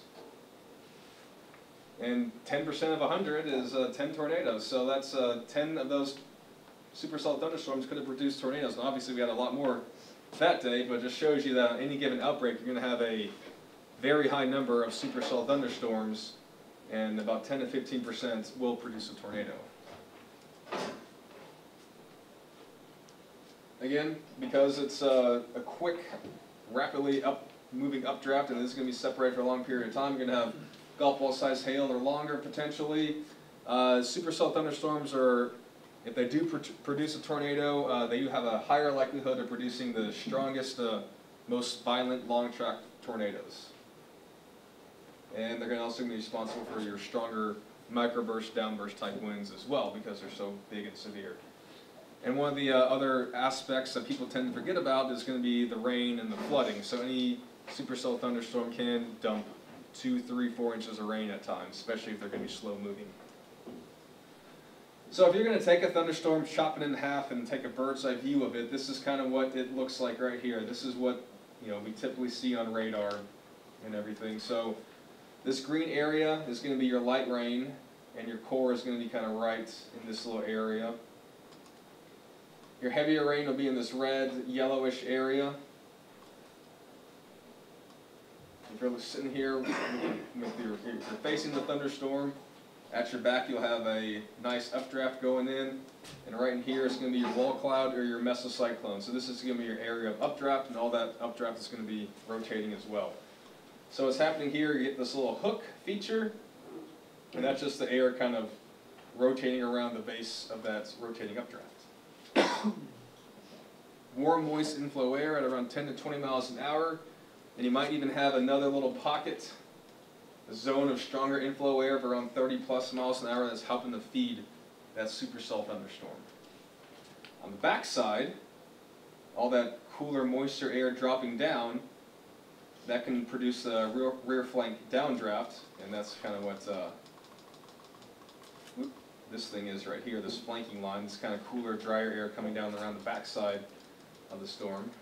And 10% of 100 is 10 tornadoes. So that's 10 of those supercell thunderstorms could have produced tornadoes. And obviously we had a lot more that day, but it just shows you that on any given outbreak, you're going to have a very high number of supercell thunderstorms, and about 10 to 15% will produce a tornado. Again, because it's a quick, rapidly moving updraft, and this is going to be separated for a long period of time, you're going to have golf ball sized hail or longer potentially. Supercell thunderstorms are, if they do produce a tornado, they have a higher likelihood of producing the strongest, most violent long track tornadoes. And they're going to also be responsible for your stronger microburst, downburst type winds as well, because they're so big and severe. And one of the other aspects that people tend to forget about is going to be the rain and the flooding. So any supercell thunderstorm can dump 2, 3, 4 inches of rain at times, especially if they're going to be slow moving. So if you're going to take a thunderstorm, chop it in half, and take a bird's eye view of it, this is kind of what it looks like right here. This is what, you know, we typically see on radar and everything. So this green area is going to be your light rain, and your core is going to be kind of right in this little area. Your heavier rain will be in this red, yellowish area. If you're sitting here if you're facing the thunderstorm, At your back you'll have a nice updraft going in, and right in here is going to be your wall cloud or your mesocyclone. So this is going to be your area of updraft, and all that updraft is going to be rotating as well. So what's happening here, you get this little hook feature, and that's just the air kind of rotating around the base of that rotating updraft. Warm, moist inflow air at around 10 to 20 miles an hour, and you might even have another little pocket, a zone of stronger inflow air of around 30 plus miles an hour that's helping to feed that supercell thunderstorm. On the back side, all that cooler, moisture air dropping down, that can produce a rear flank downdraft, and that's kind of what this thing is right here, this flanking line, this kind of cooler, drier air coming down around the back side of the storm.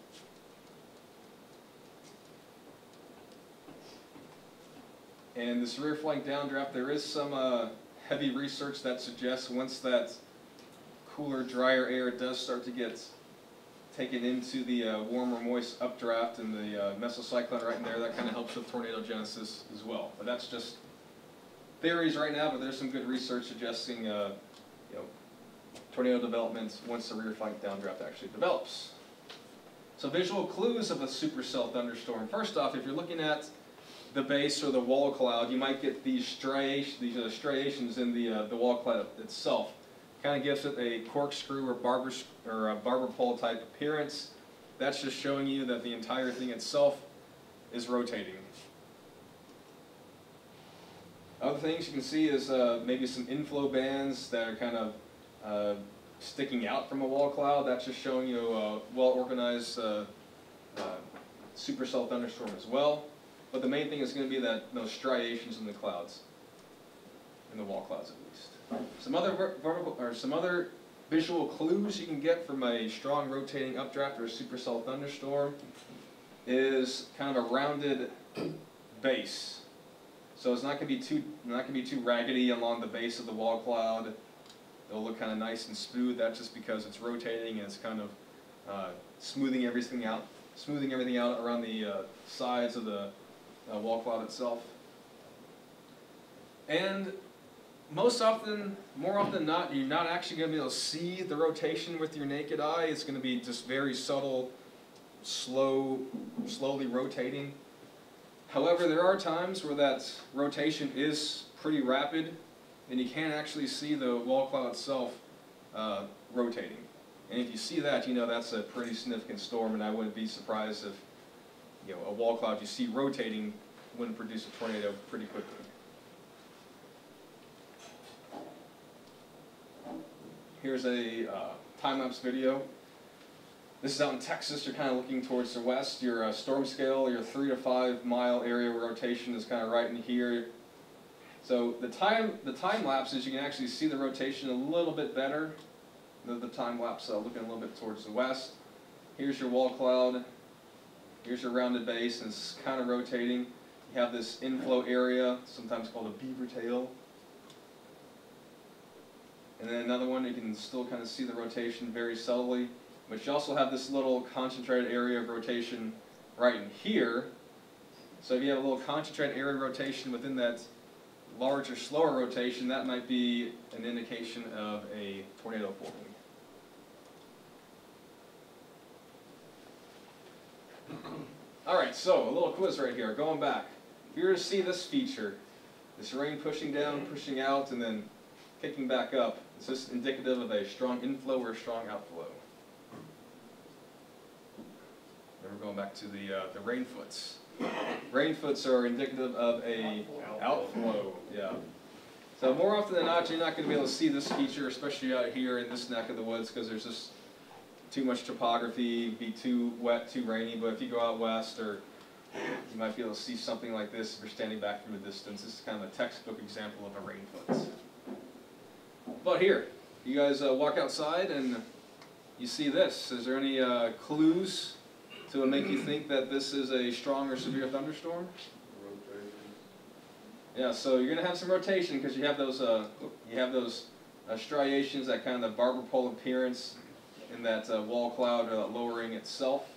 And this rear flank downdraft, there is some heavy research that suggests once that cooler, drier air does start to get taken into the warmer, moist updraft and the mesocyclone right in there, that kind of helps with tornado genesis as well. But that's just theories right now, but there's some good research suggesting tornado development once the rear flank downdraft actually develops. So visual clues of a supercell thunderstorm. First off, if you're looking at the base or the wall cloud, you might get these striations in the wall cloud itself. Kind of gives it a corkscrew or barber pole type appearance. That's just showing you that the entire thing itself is rotating. Other things you can see is maybe some inflow bands that are kind of sticking out from a wall cloud. That's just showing you a well-organized supercell thunderstorm as well. But the main thing is going to be that those striations in the clouds, in the wall clouds at least. Some other visual clues you can get from a strong rotating updraft or a supercell thunderstorm is kind of a rounded base. So it's not going to be too raggedy along the base of the wall cloud. It'll look kind of nice and smooth. That's just because it's rotating and it's kind of smoothing everything out around the sides of the wall cloud itself. And more often than not, you're not actually going to be able to see the rotation with your naked eye. It's going to be just very subtle, slowly rotating. However, there are times where that rotation is pretty rapid, and you can actually see the wall cloud itself rotating. And if you see that, you know that's a pretty significant storm, and I wouldn't be surprised if a wall cloud you see rotating wouldn't produce a tornado pretty quickly. Here's a time-lapse video. This is out in Texas. You're kind of looking towards the west. Your storm scale, your 3 to 5 mile area of rotation is kind of right in here. So the time lapses, you can actually see the rotation a little bit better. The time lapse looking a little bit towards the west. Here's your wall cloud. Here's your rounded base, and it's kind of rotating. You have this inflow area, sometimes called a beaver tail. And then another one, you can still kind of see the rotation very subtly. But you also have this little concentrated area of rotation right in here. So if you have a little concentrated area of rotation within that larger, slower rotation, that might be an indication of a tornado forming. Alright, so a little quiz right here, going back. If you were to see this feature, this rain pushing down, pushing out, and then kicking back up, is this indicative of a strong inflow or a strong outflow? Then we're going back to the rainfoots. Rainfoots are indicative of a outflow, yeah. So more often than not, you're not going to be able to see this feature, especially out here in this neck of the woods, because there's just too much topography, be too wet, too rainy. But if you go out west, or you might be able to see something like this if you're standing back from a distance. This is kind of a textbook example of a rainfoot. But here, you guys walk outside and you see this. Is there any clues to make you think that this is a strong or severe thunderstorm? Yeah, so you're going to have some rotation because you have those striations, that kind of barber pole appearance in that wall cloud lowering itself.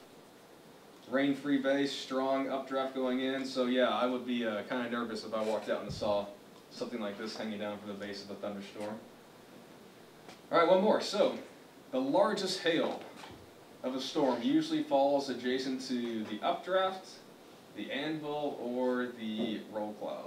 Rain-free base, strong updraft going in. So yeah, I would be kind of nervous if I walked out and saw something like this hanging down from the base of a thunderstorm. All right, one more. So, the largest hail of a storm usually falls adjacent to the updraft, the anvil, or the roll cloud.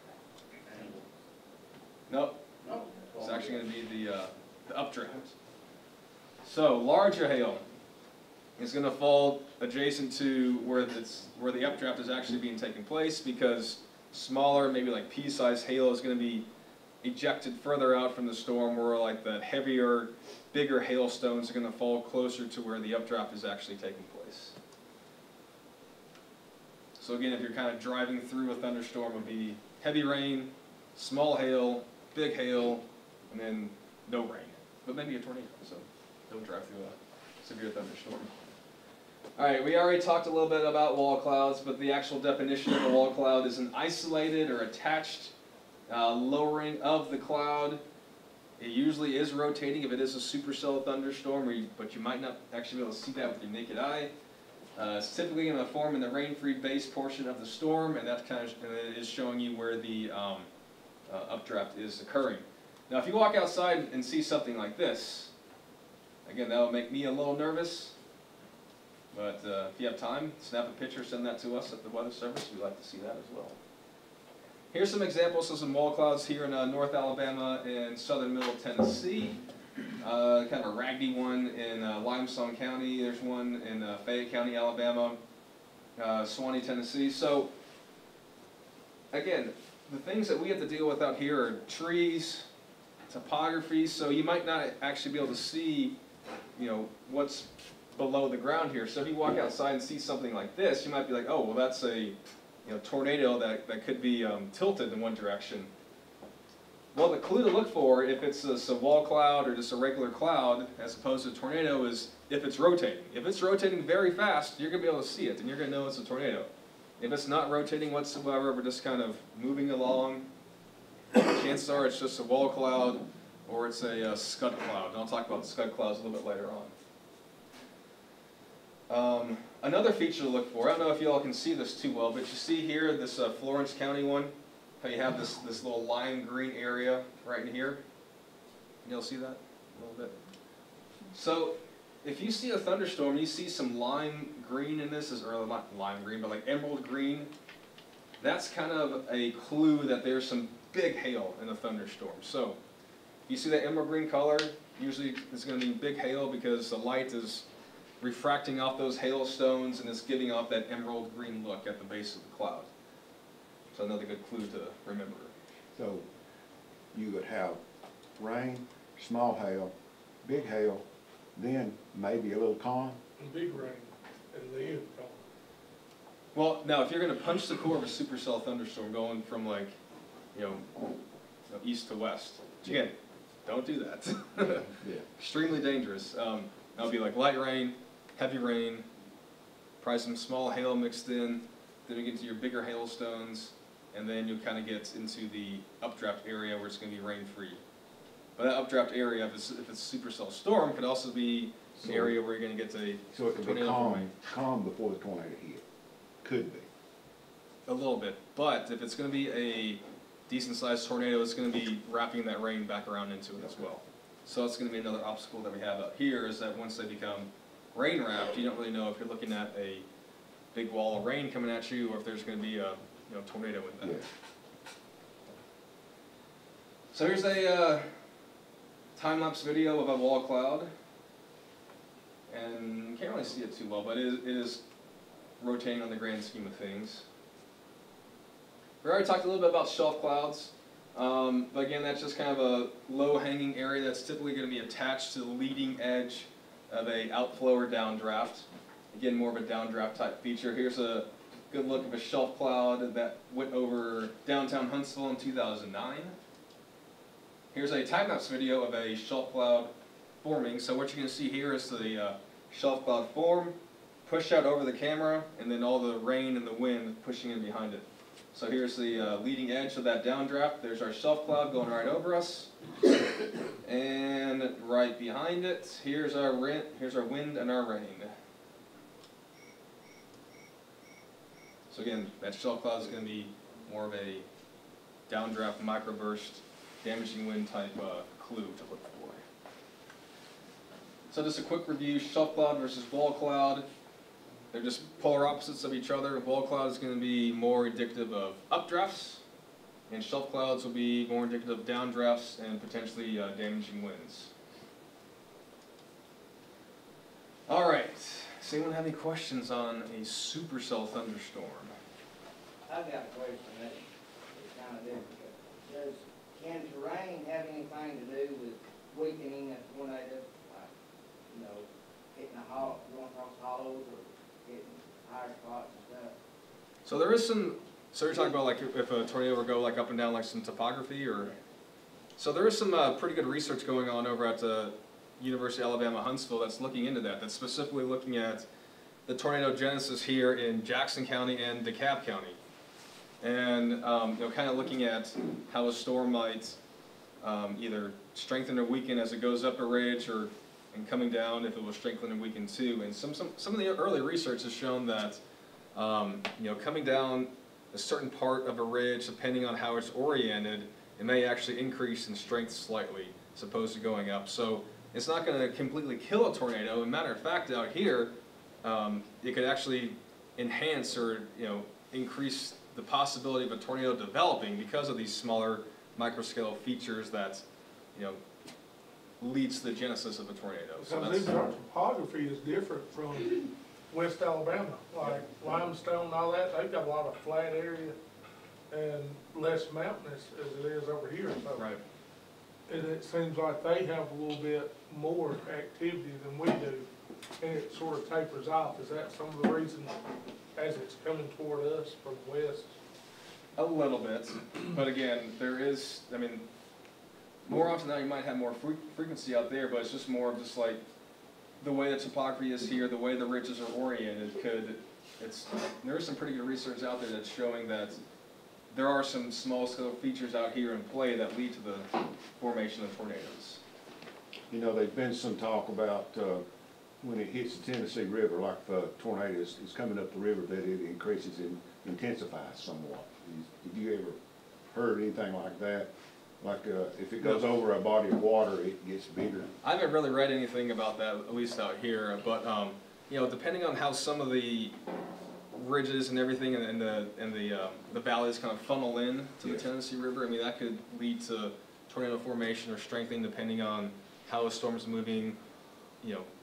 Nope. It's actually going to be the updraft. So, larger hail is going to fall adjacent to where the updraft is actually being taken place, because smaller, maybe like pea-sized hail is going to be ejected further out from the storm, where like the heavier, bigger hailstones are going to fall closer to where the updraft is actually taking place. So again, if you're kind of driving through a thunderstorm, it would be heavy rain, small hail, big hail, and then no rain. But maybe a tornado, so don't drive through a severe thunderstorm. Alright, we already talked a little bit about wall clouds, but the actual definition of a wall cloud is an isolated or attached lowering of the cloud. It usually is rotating if it is a supercell thunderstorm, but you might not actually be able to see that with your naked eye. It's typically going to form in the rain-free base portion of the storm, and that kind of is showing you where the updraft is occurring. Now, if you walk outside and see something like this, again, that will make me a little nervous. But if you have time, snap a picture, send that to us at the Weather Service. We'd like to see that as well. Here's some examples of some wall clouds here in North Alabama and southern middle Tennessee. Kind of a raggedy one in Limestone County. There's one in Fayette County, Alabama, Swanee, Tennessee. So, again, the things that we have to deal with out here are trees, topography, so you might not actually be able to see, what's below the ground here. So if you walk outside and see something like this, you might be like, oh, well, that's a tornado that could be tilted in one direction. Well, the clue to look for, if it's a wall cloud or just a regular cloud, as opposed to a tornado, is if it's rotating. If it's rotating very fast, you're going to be able to see it, and you're going to know it's a tornado. If it's not rotating whatsoever, but just kind of moving along, chances are it's just a wall cloud, or it's a scud cloud. And I'll talk about the scud clouds a little bit later on. Another feature to look for, I don't know if you all can see this too well, but you see here this Florence County one, how you have this little lime green area right in here. You'll see that a little bit. So if you see a thunderstorm, you see some lime green in this, or not lime green, but like emerald green, that's kind of a clue that there's some big hail in a thunderstorm. So if you see that emerald green color, usually it's going to be big hail because the light is refracting off those hailstones and it's giving off that emerald green look at the base of the cloud. So another good clue to remember. So you would have rain, small hail, big hail, then maybe a little calm. Big rain, and then calm. Well, now if you're going to punch the core of a supercell thunderstorm going from like, east to west, again, don't do that. Yeah. Extremely dangerous. That'll be like light rain, heavy rain, probably some small hail mixed in, then you get into your bigger hailstones, and then you'll kind of get into the updraft area where it's going to be rain-free. But that updraft area, if it's a supercell storm, could also be an area where you're going to get to So it could be calm before the tornado hit. Could be. a little bit. But if it's going to be a decent-sized tornado, it's going to be wrapping that rain back around into it as well. So that's going to be another obstacle that we have out here, is that once they become rain-wrapped, you don't really know if you're looking at a big wall of rain coming at you, or if there's going to be a tornado in that. Yeah. So here's a time-lapse video of a wall cloud, and you can't really see it too well, but it is rotating on the grand scheme of things. We already talked a little bit about shelf clouds, but again, that's just kind of a low-hanging area that's typically going to be attached to the leading edge of a outflow or downdraft. Again, more of a downdraft type feature. Here's a good look of a shelf cloud that went over downtown Huntsville in 2009. Here's a time-lapse video of a shelf cloud forming. So what you're going to see here is the shelf cloud form, push out over the camera, and then all the rain and the wind pushing in behind it. So here's the leading edge of that downdraft. There's our shelf cloud going right over us. And right behind it, here's our wind and our rain. So again, that shelf cloud is going to be more of a downdraft, microburst, damaging wind type clue to look for. So just a quick review, shelf cloud versus wall cloud. They're just polar opposites of each other. Wall cloud is going to be more indicative of updrafts, and shelf clouds will be more indicative of downdrafts and potentially damaging winds. All right, does anyone have any questions on a supercell thunderstorm? I've got a question that is kind of different. Can terrain have anything to do with weakening a tornado? Like, you know, hitting a hollow, going across hollows or hitting higher spots and stuff? So there is some, so you're talking about like if a tornado were to go like up and down like some topography or? So there is some pretty good research going on over at the University of Alabama, Huntsville that's looking into that. That's specifically looking at the tornado genesis here in Jackson County and DeKalb County. And you know, kind of looking at how a storm might either strengthen or weaken as it goes up a ridge, or and coming down if it will strengthen and weaken too. And some of the early research has shown that you know, coming down a certain part of a ridge, depending on how it's oriented, it may actually increase in strength slightly as opposed to going up. So it's not going to completely kill a tornado. As a matter of fact, out here, it could actually enhance or, you know, increase the possibility of a tornado developing because of these smaller microscale features that, you know, leads to the genesis of a tornado. So Because even our topography is different from West Alabama, like limestone and all that, they've got a lot of flat area and less mountainous as it is over here, so. right. And it seems like they have a little bit more activity than we do, and it sort of tapers off. Is that some of the reasons as it's coming toward us from west? A little bit, but again, there is, I mean, more often than not you might have more frequency out there, but it's just more of just like the way the topography is here, the way the ridges are oriented there is some pretty good research out there that's showing that there are some small scale features out here in play that lead to the formation of tornadoes. You know, there's been some talk about when it hits the Tennessee River, like the tornado is coming up the river, that it increases and intensifies somewhat. Have you ever heard anything like that? Like if it goes over a body of water, it gets bigger? I haven't really read anything about that, at least out here, but you know, depending on how some of the ridges and everything and the valleys kind of funnel in to the Tennessee River, I mean, that could lead to tornado formation or strengthening depending on how a storm's moving, you know,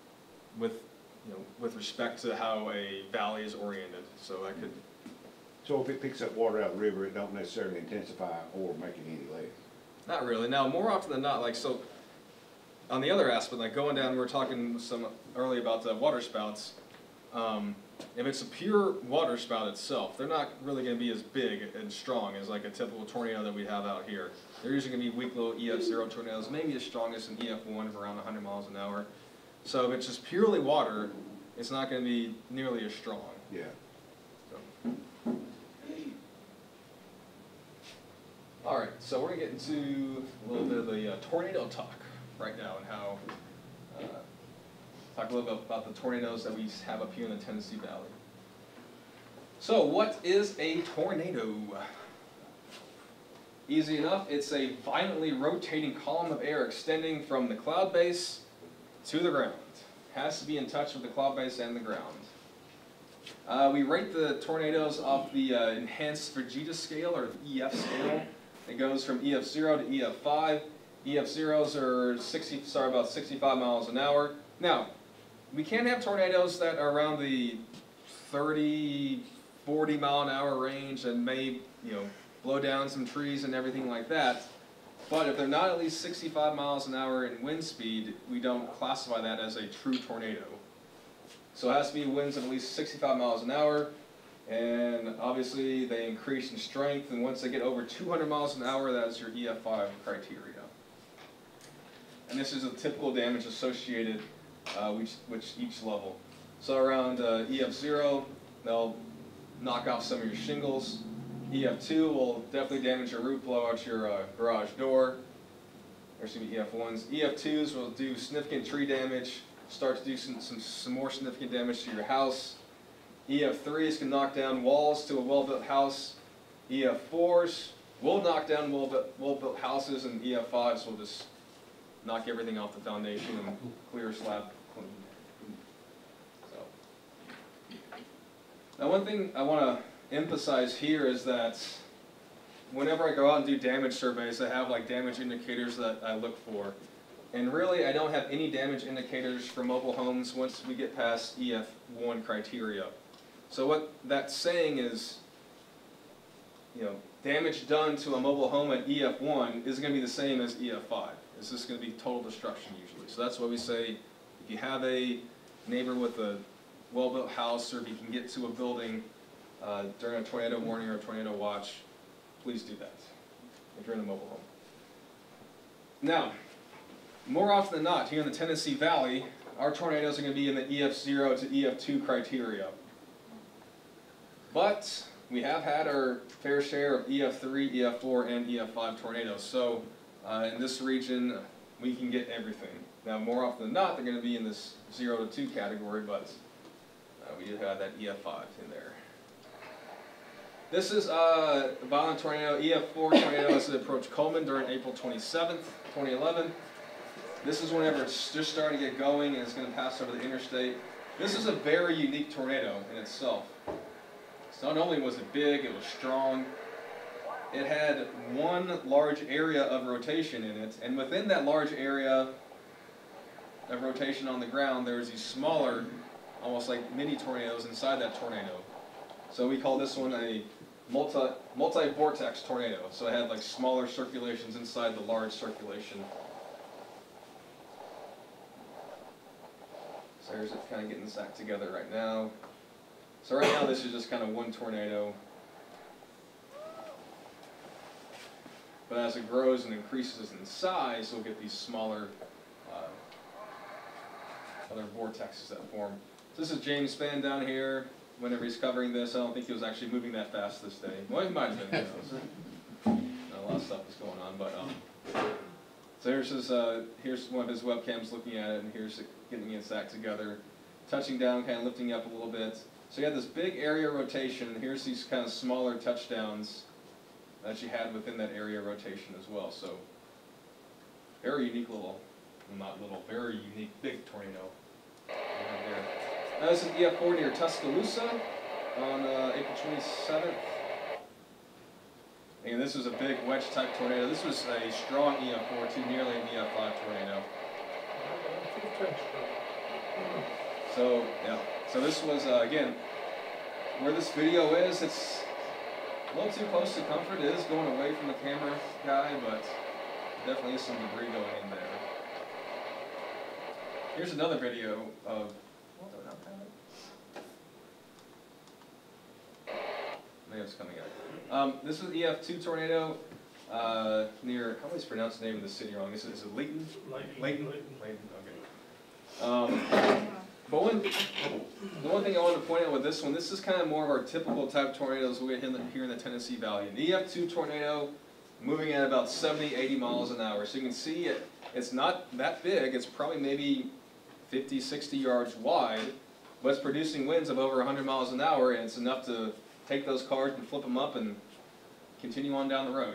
with respect to how a valley is oriented. So that could. So if it picks up water out of the river, it don't necessarily intensify or make it any less? Not really. Now, more often than not, like, so on the other aspect, like going down, we were talking some earlier about the water spouts. If it's a pure water spout itself, they're not really going to be as big and strong as like a typical tornado that we have out here. They're usually going to be weak little EF0 tornadoes, maybe as strong as an EF1 of around 100 miles an hour. So if it's just purely water, it's not going to be nearly as strong. Yeah. So. All right, so we're going to get into a little bit of the tornado talk right now, and how talk a little bit about the tornadoes that we have up here in the Tennessee Valley. So what is a tornado? Easy enough, it's a violently rotating column of air extending from the cloud base to the ground. Has to be in touch with the cloud base and the ground. We rate the tornadoes off the enhanced Fujita scale, or EF scale. It goes from EF0 to EF5. EF0s are about 65 miles an hour. Now, we can have tornadoes that are around the 30, 40 mile an hour range and may, you know, blow down some trees and everything like that. But if they're not at least 65 miles an hour in wind speed, we don't classify that as a true tornado. So it has to be winds of at least 65 miles an hour, and obviously they increase in strength, and once they get over 200 miles an hour, that's your EF5 criteria. And this is a typical damage associated with each level. So around EF0, they'll knock off some of your shingles. EF2 will definitely damage your roof, blow out your garage door. There's going to be EF1s. EF2s will do significant tree damage, start to do some more significant damage to your house. EF3s can knock down walls to a well-built house. EF4s We'll knock down well-built houses, and EF5s will just knock everything off the foundation and clear slab clean. So, now one thing I want to emphasize here is that whenever I go out and do damage surveys, I have like damage indicators that I look for. And really, I don't have any damage indicators for mobile homes once we get past EF1 criteria. So what that's saying is, you know, damage done to a mobile home at EF1 is going to be the same as EF5. It's just going to be total destruction usually. So that's why we say if you have a neighbor with a well-built house, or if you can get to a building during a tornado warning or a tornado watch, please do that if you're in a mobile home. Now, more often than not, here in the Tennessee Valley, our tornadoes are going to be in the EF0 to EF2 criteria. But we have had our fair share of EF3, EF4, and EF5 tornadoes. So in this region, we can get everything. Now, more often than not, they're going to be in this 0 to 2 category, but we do have that EF5 in there. This is a violent tornado, EF4 tornado, as it approached Coleman during April 27th, 2011. This is whenever it's just starting to get going and it's going to pass over the interstate. This is a very unique tornado in itself. So not only was it big, it was strong. It had one large area of rotation in it, and within that large area of rotation on the ground, there was these smaller, almost like mini tornadoes inside that tornado. So we call this one a multi-vortex tornado. So it had like smaller circulations inside the large circulation. So here's it kind of getting stacked together right now. So right now this is just kind of one tornado. But as it grows and increases in size, we'll get these smaller other vortexes that form. So this is James Spann down here. Whenever he's covering this, I don't think he was actually moving that fast this day. Well, he might have been, who knows. A lot of stuff is going on, but so here's one of his webcams looking at it, and here's it getting it stacked together, touching down, kind of lifting up a little bit. So you have this big area rotation, and here's these kind of smaller touchdowns that you had within that area rotation as well. So very unique little, well, not little, very unique big tornado. There. Now this is EF4 near Tuscaloosa on April 27th. And this was a big wedge type tornado. This was a strong EF4 too, nearly an EF5 tornado. So yeah, so this was again, where this video is, it's a little too close to comfort. It is going away from the camera guy, but definitely is some debris going in there. Here's another video of, maybe it's coming out. This is EF2 tornado near, how do I pronounce the name of the city wrong? Is it Layton? Layton, okay. But the one thing I want to point out with this one, this is kind of more of our typical type tornadoes we get here in the Tennessee Valley. An EF2 tornado moving at about 70, 80 miles an hour. So you can see it's not that big. It's probably maybe 50, 60 yards wide, but it's producing winds of over 100 miles an hour, and it's enough to take those cars and flip them up and continue on down the road.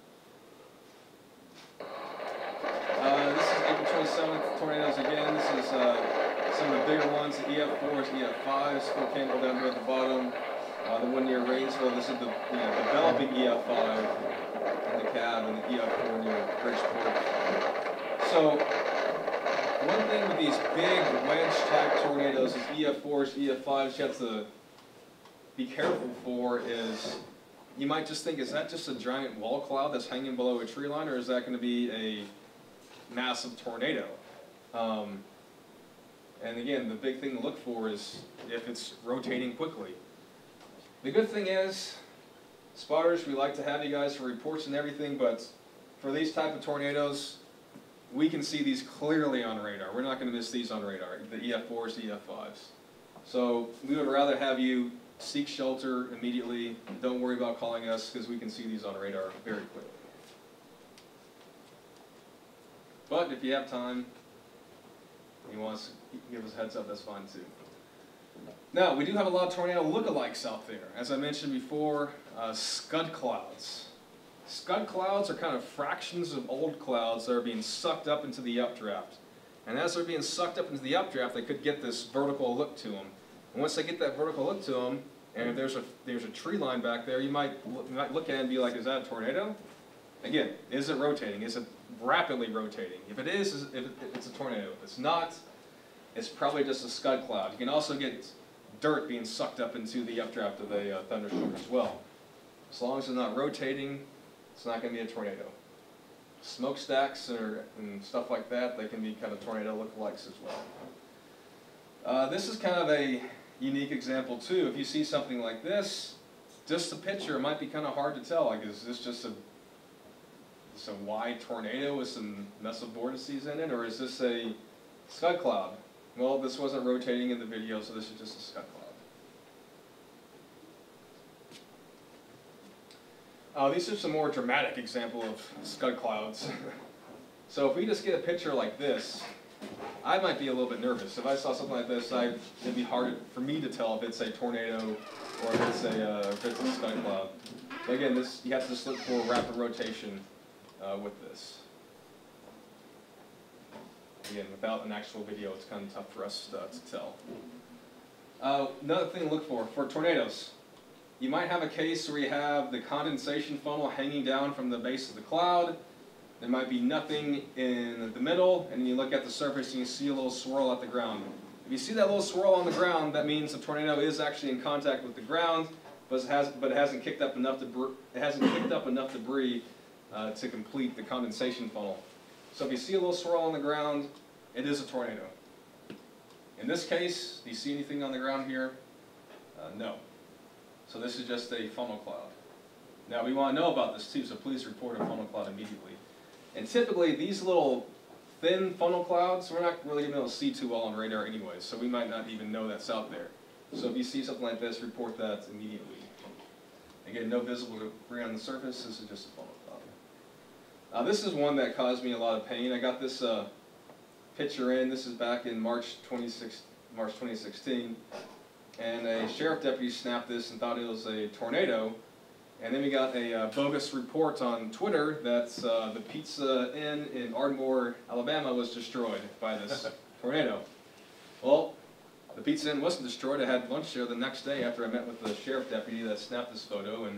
This is April 27th tornadoes again. This is some of the bigger ones, the EF4s, EF5s, Fort Campbell down here at the bottom. The one near Rainsville, this is the developing EF5 in the cab, and the EF4 near Bridgeport. So one thing with these big wedge-type tornadoes, is EF4s, EF5s, you have to be careful for is, you might just think, is that just a giant wall cloud that's hanging below a tree line, or is that going to be a massive tornado? And again, the big thing to look for is if it's rotating quickly. The good thing is, spotters, we like to have you guys for reports and everything, but for these type of tornadoes, we can see these clearly on radar. We're not going to miss these on radar, the EF4s, the EF5s. So we would rather have you seek shelter immediately. Don't worry about calling us, because we can see these on radar very quickly. But if you have time, you want to give us a heads up, that's fine too. Now, we do have a lot of tornado lookalikes out there. As I mentioned before, scud clouds. Scud clouds are kind of fractions of old clouds that are being sucked up into the updraft. And as they're being sucked up into the updraft, they could get this vertical look to them. And once they get that vertical look to them, and if there's a tree line back there, you might look at it and be like, is that a tornado? Again, is it rotating? Is it rapidly rotating? If it is, it's a tornado. If it's not, it's probably just a scud cloud. You can also get dirt being sucked up into the updraft of a thunderstorm as well. As long as it's not rotating, it's not going to be a tornado. Smokestacks and stuff like that, they can be kind of tornado lookalikes as well. This is kind of a unique example too. If you see something like this, just the picture, it might be kind of hard to tell. Like, is this just a wide tornado with some mess of vortices in it, or is this a scud cloud? Well, this wasn't rotating in the video, so this is just a scud cloud. These are some more dramatic example of scud clouds. So if we just get a picture like this, I might be a little bit nervous. If I saw something like this, it'd be hard for me to tell if it's a tornado or if it's a scud cloud. So again, you have to just look for rapid rotation with this. Again, without an actual video, it's kind of tough for us to tell. Another thing to look for tornadoes. You might have a case where you have the condensation funnel hanging down from the base of the cloud. There might be nothing in the middle, and then you look at the surface and you see a little swirl at the ground. If you see that little swirl on the ground, that means the tornado is actually in contact with the ground, but it hasn't kicked up enough debris to complete the condensation funnel. So if you see a little swirl on the ground, it is a tornado. In this case, do you see anything on the ground here? No. So this is just a funnel cloud. Now we want to know about this too, so please report a funnel cloud immediately. And typically these little thin funnel clouds, we're not really going to be able to see too well on radar anyway, so we might not even know that's out there. So if you see something like this, report that immediately. Again, no visible debris on the surface, this is just a funnel cloud. This is one that caused me a lot of pain. I got this picture in, this is back in March 2016, and a sheriff deputy snapped this and thought it was a tornado. And then we got a bogus report on Twitter that the Pizza Inn in Ardmore, Alabama was destroyed by this tornado. Well, the Pizza Inn wasn't destroyed. I had lunch there the next day after I met with the sheriff deputy that snapped this photo. And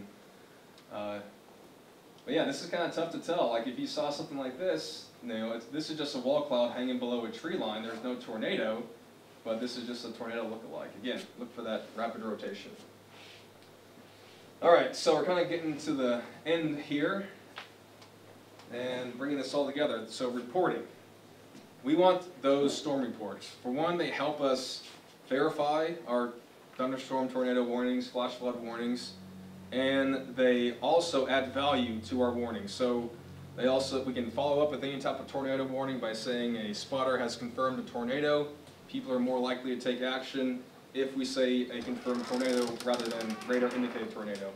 but yeah, this is kind of tough to tell. Like if you saw something like this, this is just a wall cloud hanging below a tree line. There's no tornado, but this is just a tornado look-alike. Again, look for that rapid rotation. Alright, so we're kind of getting to the end here and bringing this all together. So reporting. We want those storm reports. For one, they help us verify our thunderstorm, tornado warnings, flash flood warnings, and they also add value to our warnings. So we can follow up with any type of tornado warning by saying a spotter has confirmed a tornado. People are more likely to take action if we say a confirmed tornado rather than radar indicated tornado.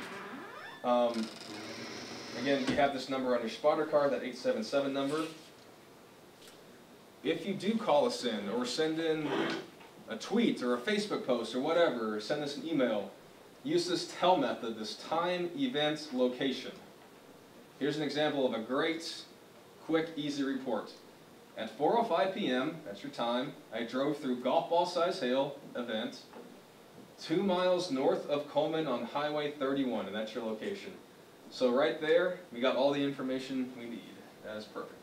Again, you have this number on your spotter card, that 877 number. If you do call us in or send in a tweet or a Facebook post or whatever, or send us an email, use this TELL method, this time, event, location. Here's an example of a great, quick, easy report. At 4:05 p.m., that's your time, I drove through golf ball size hail event 2 miles north of Coleman on Highway 31, and that's your location. So right there, we got all the information we need. That is perfect.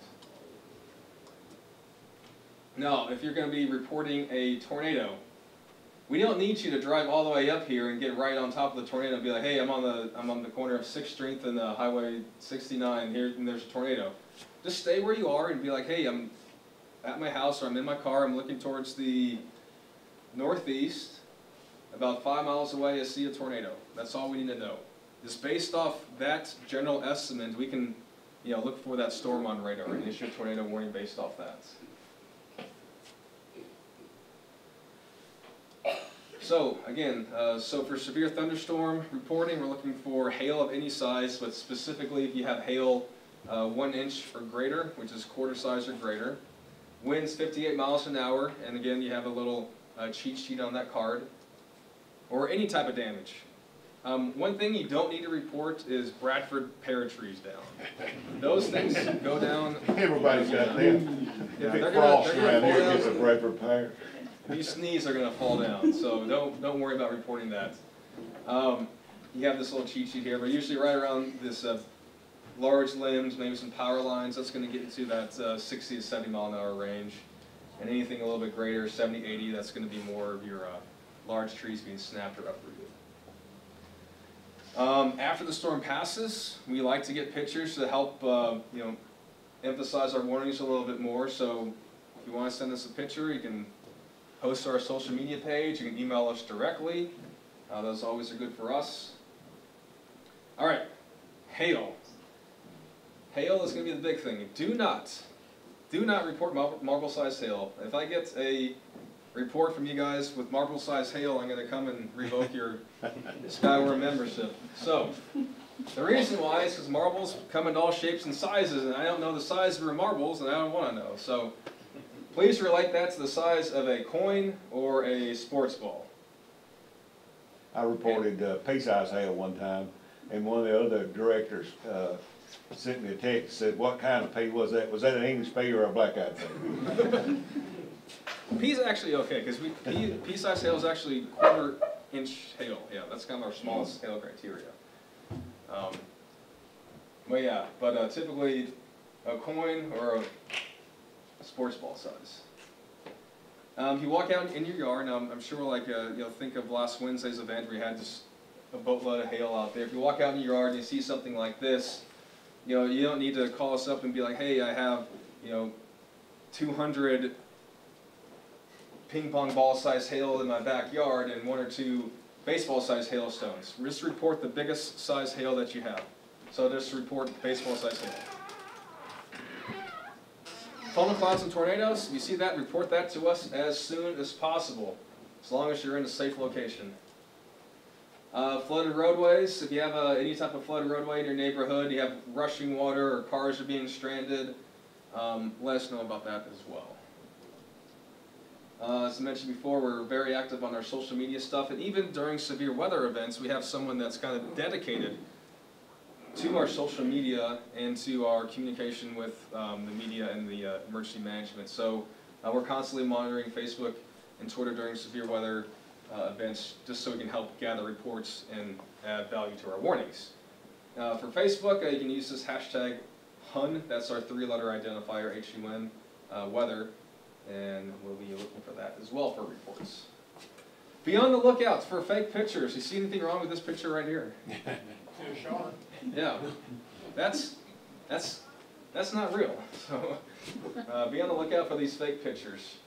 Now, if you're going to be reporting a tornado, we don't need you to drive all the way up here and get right on top of the tornado and be like, hey, I'm on the corner of 6th Street and Highway 69 here, and there's a tornado. Just stay where you are and be like, hey, I'm at my house or I'm in my car, I'm looking towards the northeast, about 5 miles away, I see a tornado. That's all we need to know. Just based off that general estimate, we can look for that storm on radar and issue a tornado warning based off that. So again, so for severe thunderstorm reporting, we're looking for hail of any size, but specifically if you have hail 1 inch or greater, which is quarter size or greater. Winds 58 miles an hour, and again you have a little cheat sheet on that card. Or any type of damage. One thing you don't need to report is Bradford pear trees down. Those things go down. Everybody's got them. Yeah, If it they're frosts gonna around fall here, down. it's a Bradford pear. If you sneeze, they're gonna fall down, so don't worry about reporting that. You have this little cheat sheet here, but usually right around this large limbs, maybe some power lines, that's gonna get into that 60 to 70 mile an hour range. And anything a little bit greater, 70, 80, that's gonna be more of your large trees being snapped or uprooted. After the storm passes, we like to get pictures to help emphasize our warnings a little bit more. So if you want to send us a picture, you can post to our social media page. You can email us directly. Those always are good for us. All right, hail. Hail is going to be the big thing. Do not report marble-sized hail. If I get a report from you guys with marble-sized hail, I'm going to come and revoke your Skyworm membership. So, the reason why is because marbles come in all shapes and sizes, and I don't know the size of your marbles, and I don't want to know. So, please relate that to the size of a coin or a sports ball. I reported pea-sized hail one time, and one of the other directors sent me a text, said, what kind of pea was that? Was that an English pea or a black-eyed pea? Pea's actually okay, because pea-sized hail is actually quarter-inch hail. Yeah, that's kind of our smallest hail criteria. Typically a coin or a sports ball size. If you walk out in your yard, now I'm sure think of last Wednesday's event where you had just a boatload of hail out there. If you walk out in your yard and you see something like this, you don't need to call us up and be like, hey, I have 200 ping pong ball size hail in my backyard and 1 or 2 baseball size hailstones. Just report the biggest size hail that you have. So just report baseball size hail. Funnel clouds and tornadoes, if you see that, report that to us as soon as possible, as long as you're in a safe location. Flooded roadways, if you have any type of flooded roadway in your neighborhood, you have rushing water or cars are being stranded, let us know about that as well. As I mentioned before, we're very active on our social media stuff, and even during severe weather events, we have someone that's kind of dedicated to our social media and to our communication with the media and the emergency management. So we're constantly monitoring Facebook and Twitter during severe weather events, just so we can help gather reports and add value to our warnings. For Facebook, you can use this hashtag HUN, that's our 3-letter identifier, HUN, weather, and we'll be looking for that as well for reports. Be on the lookout for fake pictures. You see anything wrong with this picture right here? Yeah, that's not real. So be on the lookout for these fake pictures.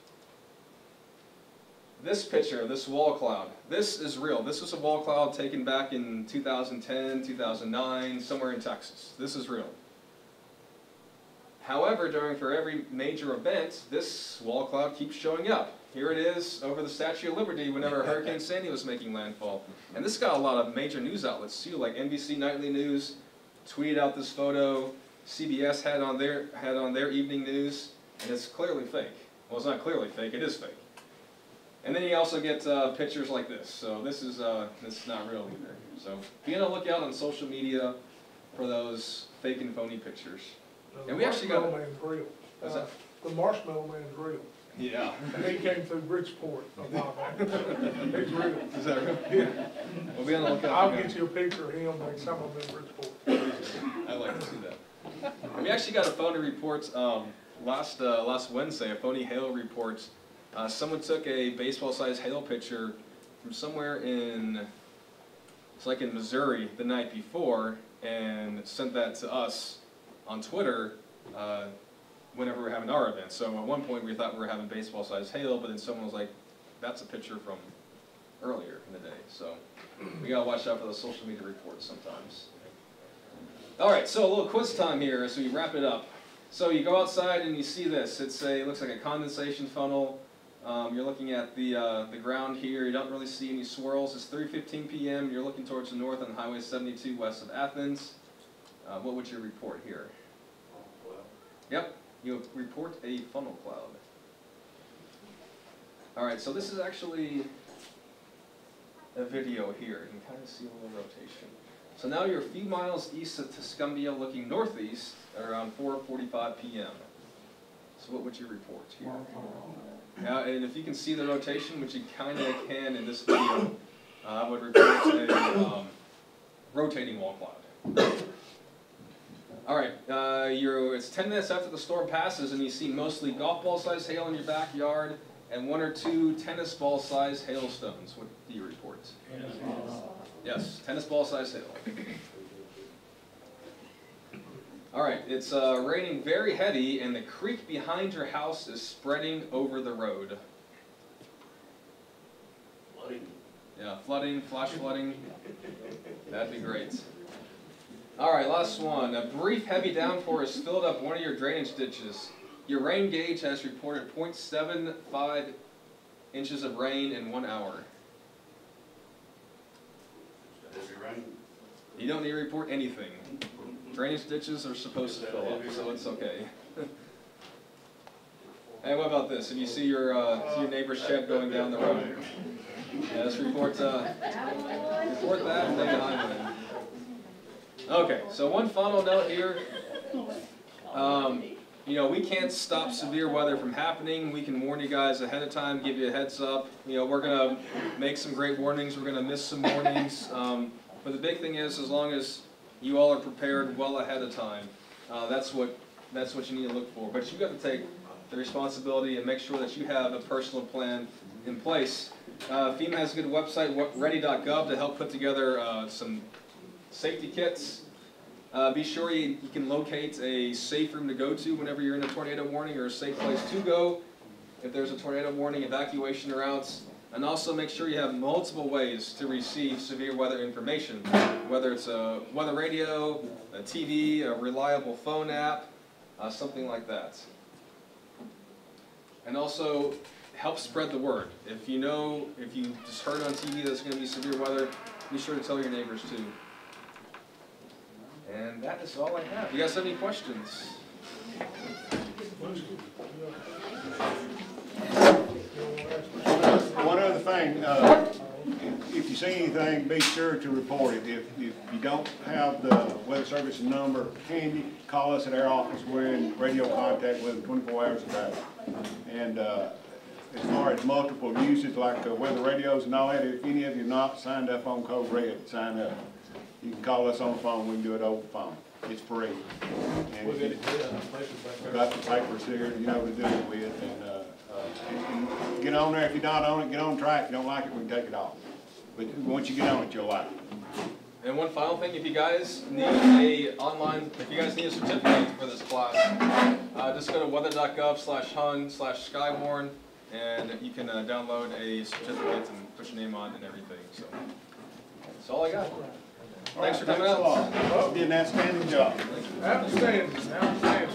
This picture, this wall cloud, this is real. This was a wall cloud taken back in 2010, 2009, somewhere in Texas. This is real. However, for every major event, this wall cloud keeps showing up. Here it is over the Statue of Liberty whenever Hurricane Sandy was making landfall. And this got a lot of major news outlets too, like NBC Nightly News tweeted out this photo, CBS had on their evening news, and it's clearly fake. Well, it's not clearly fake, it is fake. And then you also get pictures like this. So this is not real either. So be on the lookout on social media for those fake and phony pictures. And we actually got Man's real. What's that? The Marshmallow Man's real. Yeah. And he came through Bridgeport a while back. He's real. Is that real? Yeah. We'll be on the lookout. I'll get you a picture of him next time I'm in Bridgeport. I'd like to see that. We actually got a phony report last Wednesday, a phony hail report. Someone took a baseball-sized hail picture from somewhere in Missouri the night before and sent that to us on Twitter whenever we were having our event. So at one point we thought we were having baseball-sized hail, but then someone was like, that's a picture from earlier in the day. So we gotta watch out for those social media reports sometimes. All right, so a little quiz time here as we wrap it up. So you go outside and you see this. It looks like a condensation funnel. You're looking at the ground here. You don't really see any swirls. It's 3:15 p.m. You're looking towards the north on Highway 72 west of Athens. What would you report here? Yep, you report a funnel cloud. All right, so this is actually a video here. You can kind of see a little rotation. So now you're a few miles east of Tuscumbia, looking northeast at around 4:45 p.m. So what would you report here? Now, and if you can see the rotation, which you kind of can in this video, I would report a rotating wall cloud. All right, it's 10 minutes after the storm passes, and you see mostly golf ball size hail in your backyard and 1 or 2 tennis ball size hailstones. What do you report? Yes, tennis ball size hail. All right, it's raining very heavy, and the creek behind your house is spreading over the road. Flooding. Yeah, flooding, flash flooding. That'd be great. All right, last one. A brief heavy downpour has filled up one of your drainage ditches. Your rain gauge has reported 0.75 inches of rain in 1 hour. Heavy rain. You don't need to report anything. Drainage ditches are supposed to fill up, so it's okay. Hey, what about this? If you see your neighbor's shed going down the road, yeah, let's report that and stay behind it. Okay, so one final note here. You know, we can't stop severe weather from happening. We can warn you guys ahead of time, give you a heads up. You know, we're gonna make some great warnings. We're gonna miss some warnings. But the big thing is, as long as you all are prepared well ahead of time, that's what you need to look for. But you got to take the responsibility and make sure that you have a personal plan in place. FEMA has a good website, ready.gov, to help put together some safety kits. Be sure you can locate a safe room to go to whenever you're in a tornado warning, or a safe place to go if there's a tornado warning, evacuation routes. And also make sure you have multiple ways to receive severe weather information, whether it's a weather radio, a TV, a reliable phone app, something like that. And also help spread the word. If you just heard on TV there's going to be severe weather, be sure to tell your neighbors too. And that is all I have. You guys have any questions? One other thing, if you see anything, be sure to report it. If you don't have the Weather Service number handy, call us at our office. We're in radio contact with them 24 hours a day. And as far as multiple uses like weather radios and all that, if any of you are not signed up on Code Red, sign up. You can call us on the phone. We can do it over the phone. It's free. And we've got the papers here, you know, to do it with. And get on there. If you're not on it, get on track. If you don't like it, we can take it off. But once you get on it, you'll like it. And one final thing, if you guys need a certificate for this class, just go to weather.gov/hun/skywarn, and you can download a certificate and put your name on it and everything. So that's all I got. Thanks for coming out. You did an outstanding job. Outstanding, outstanding.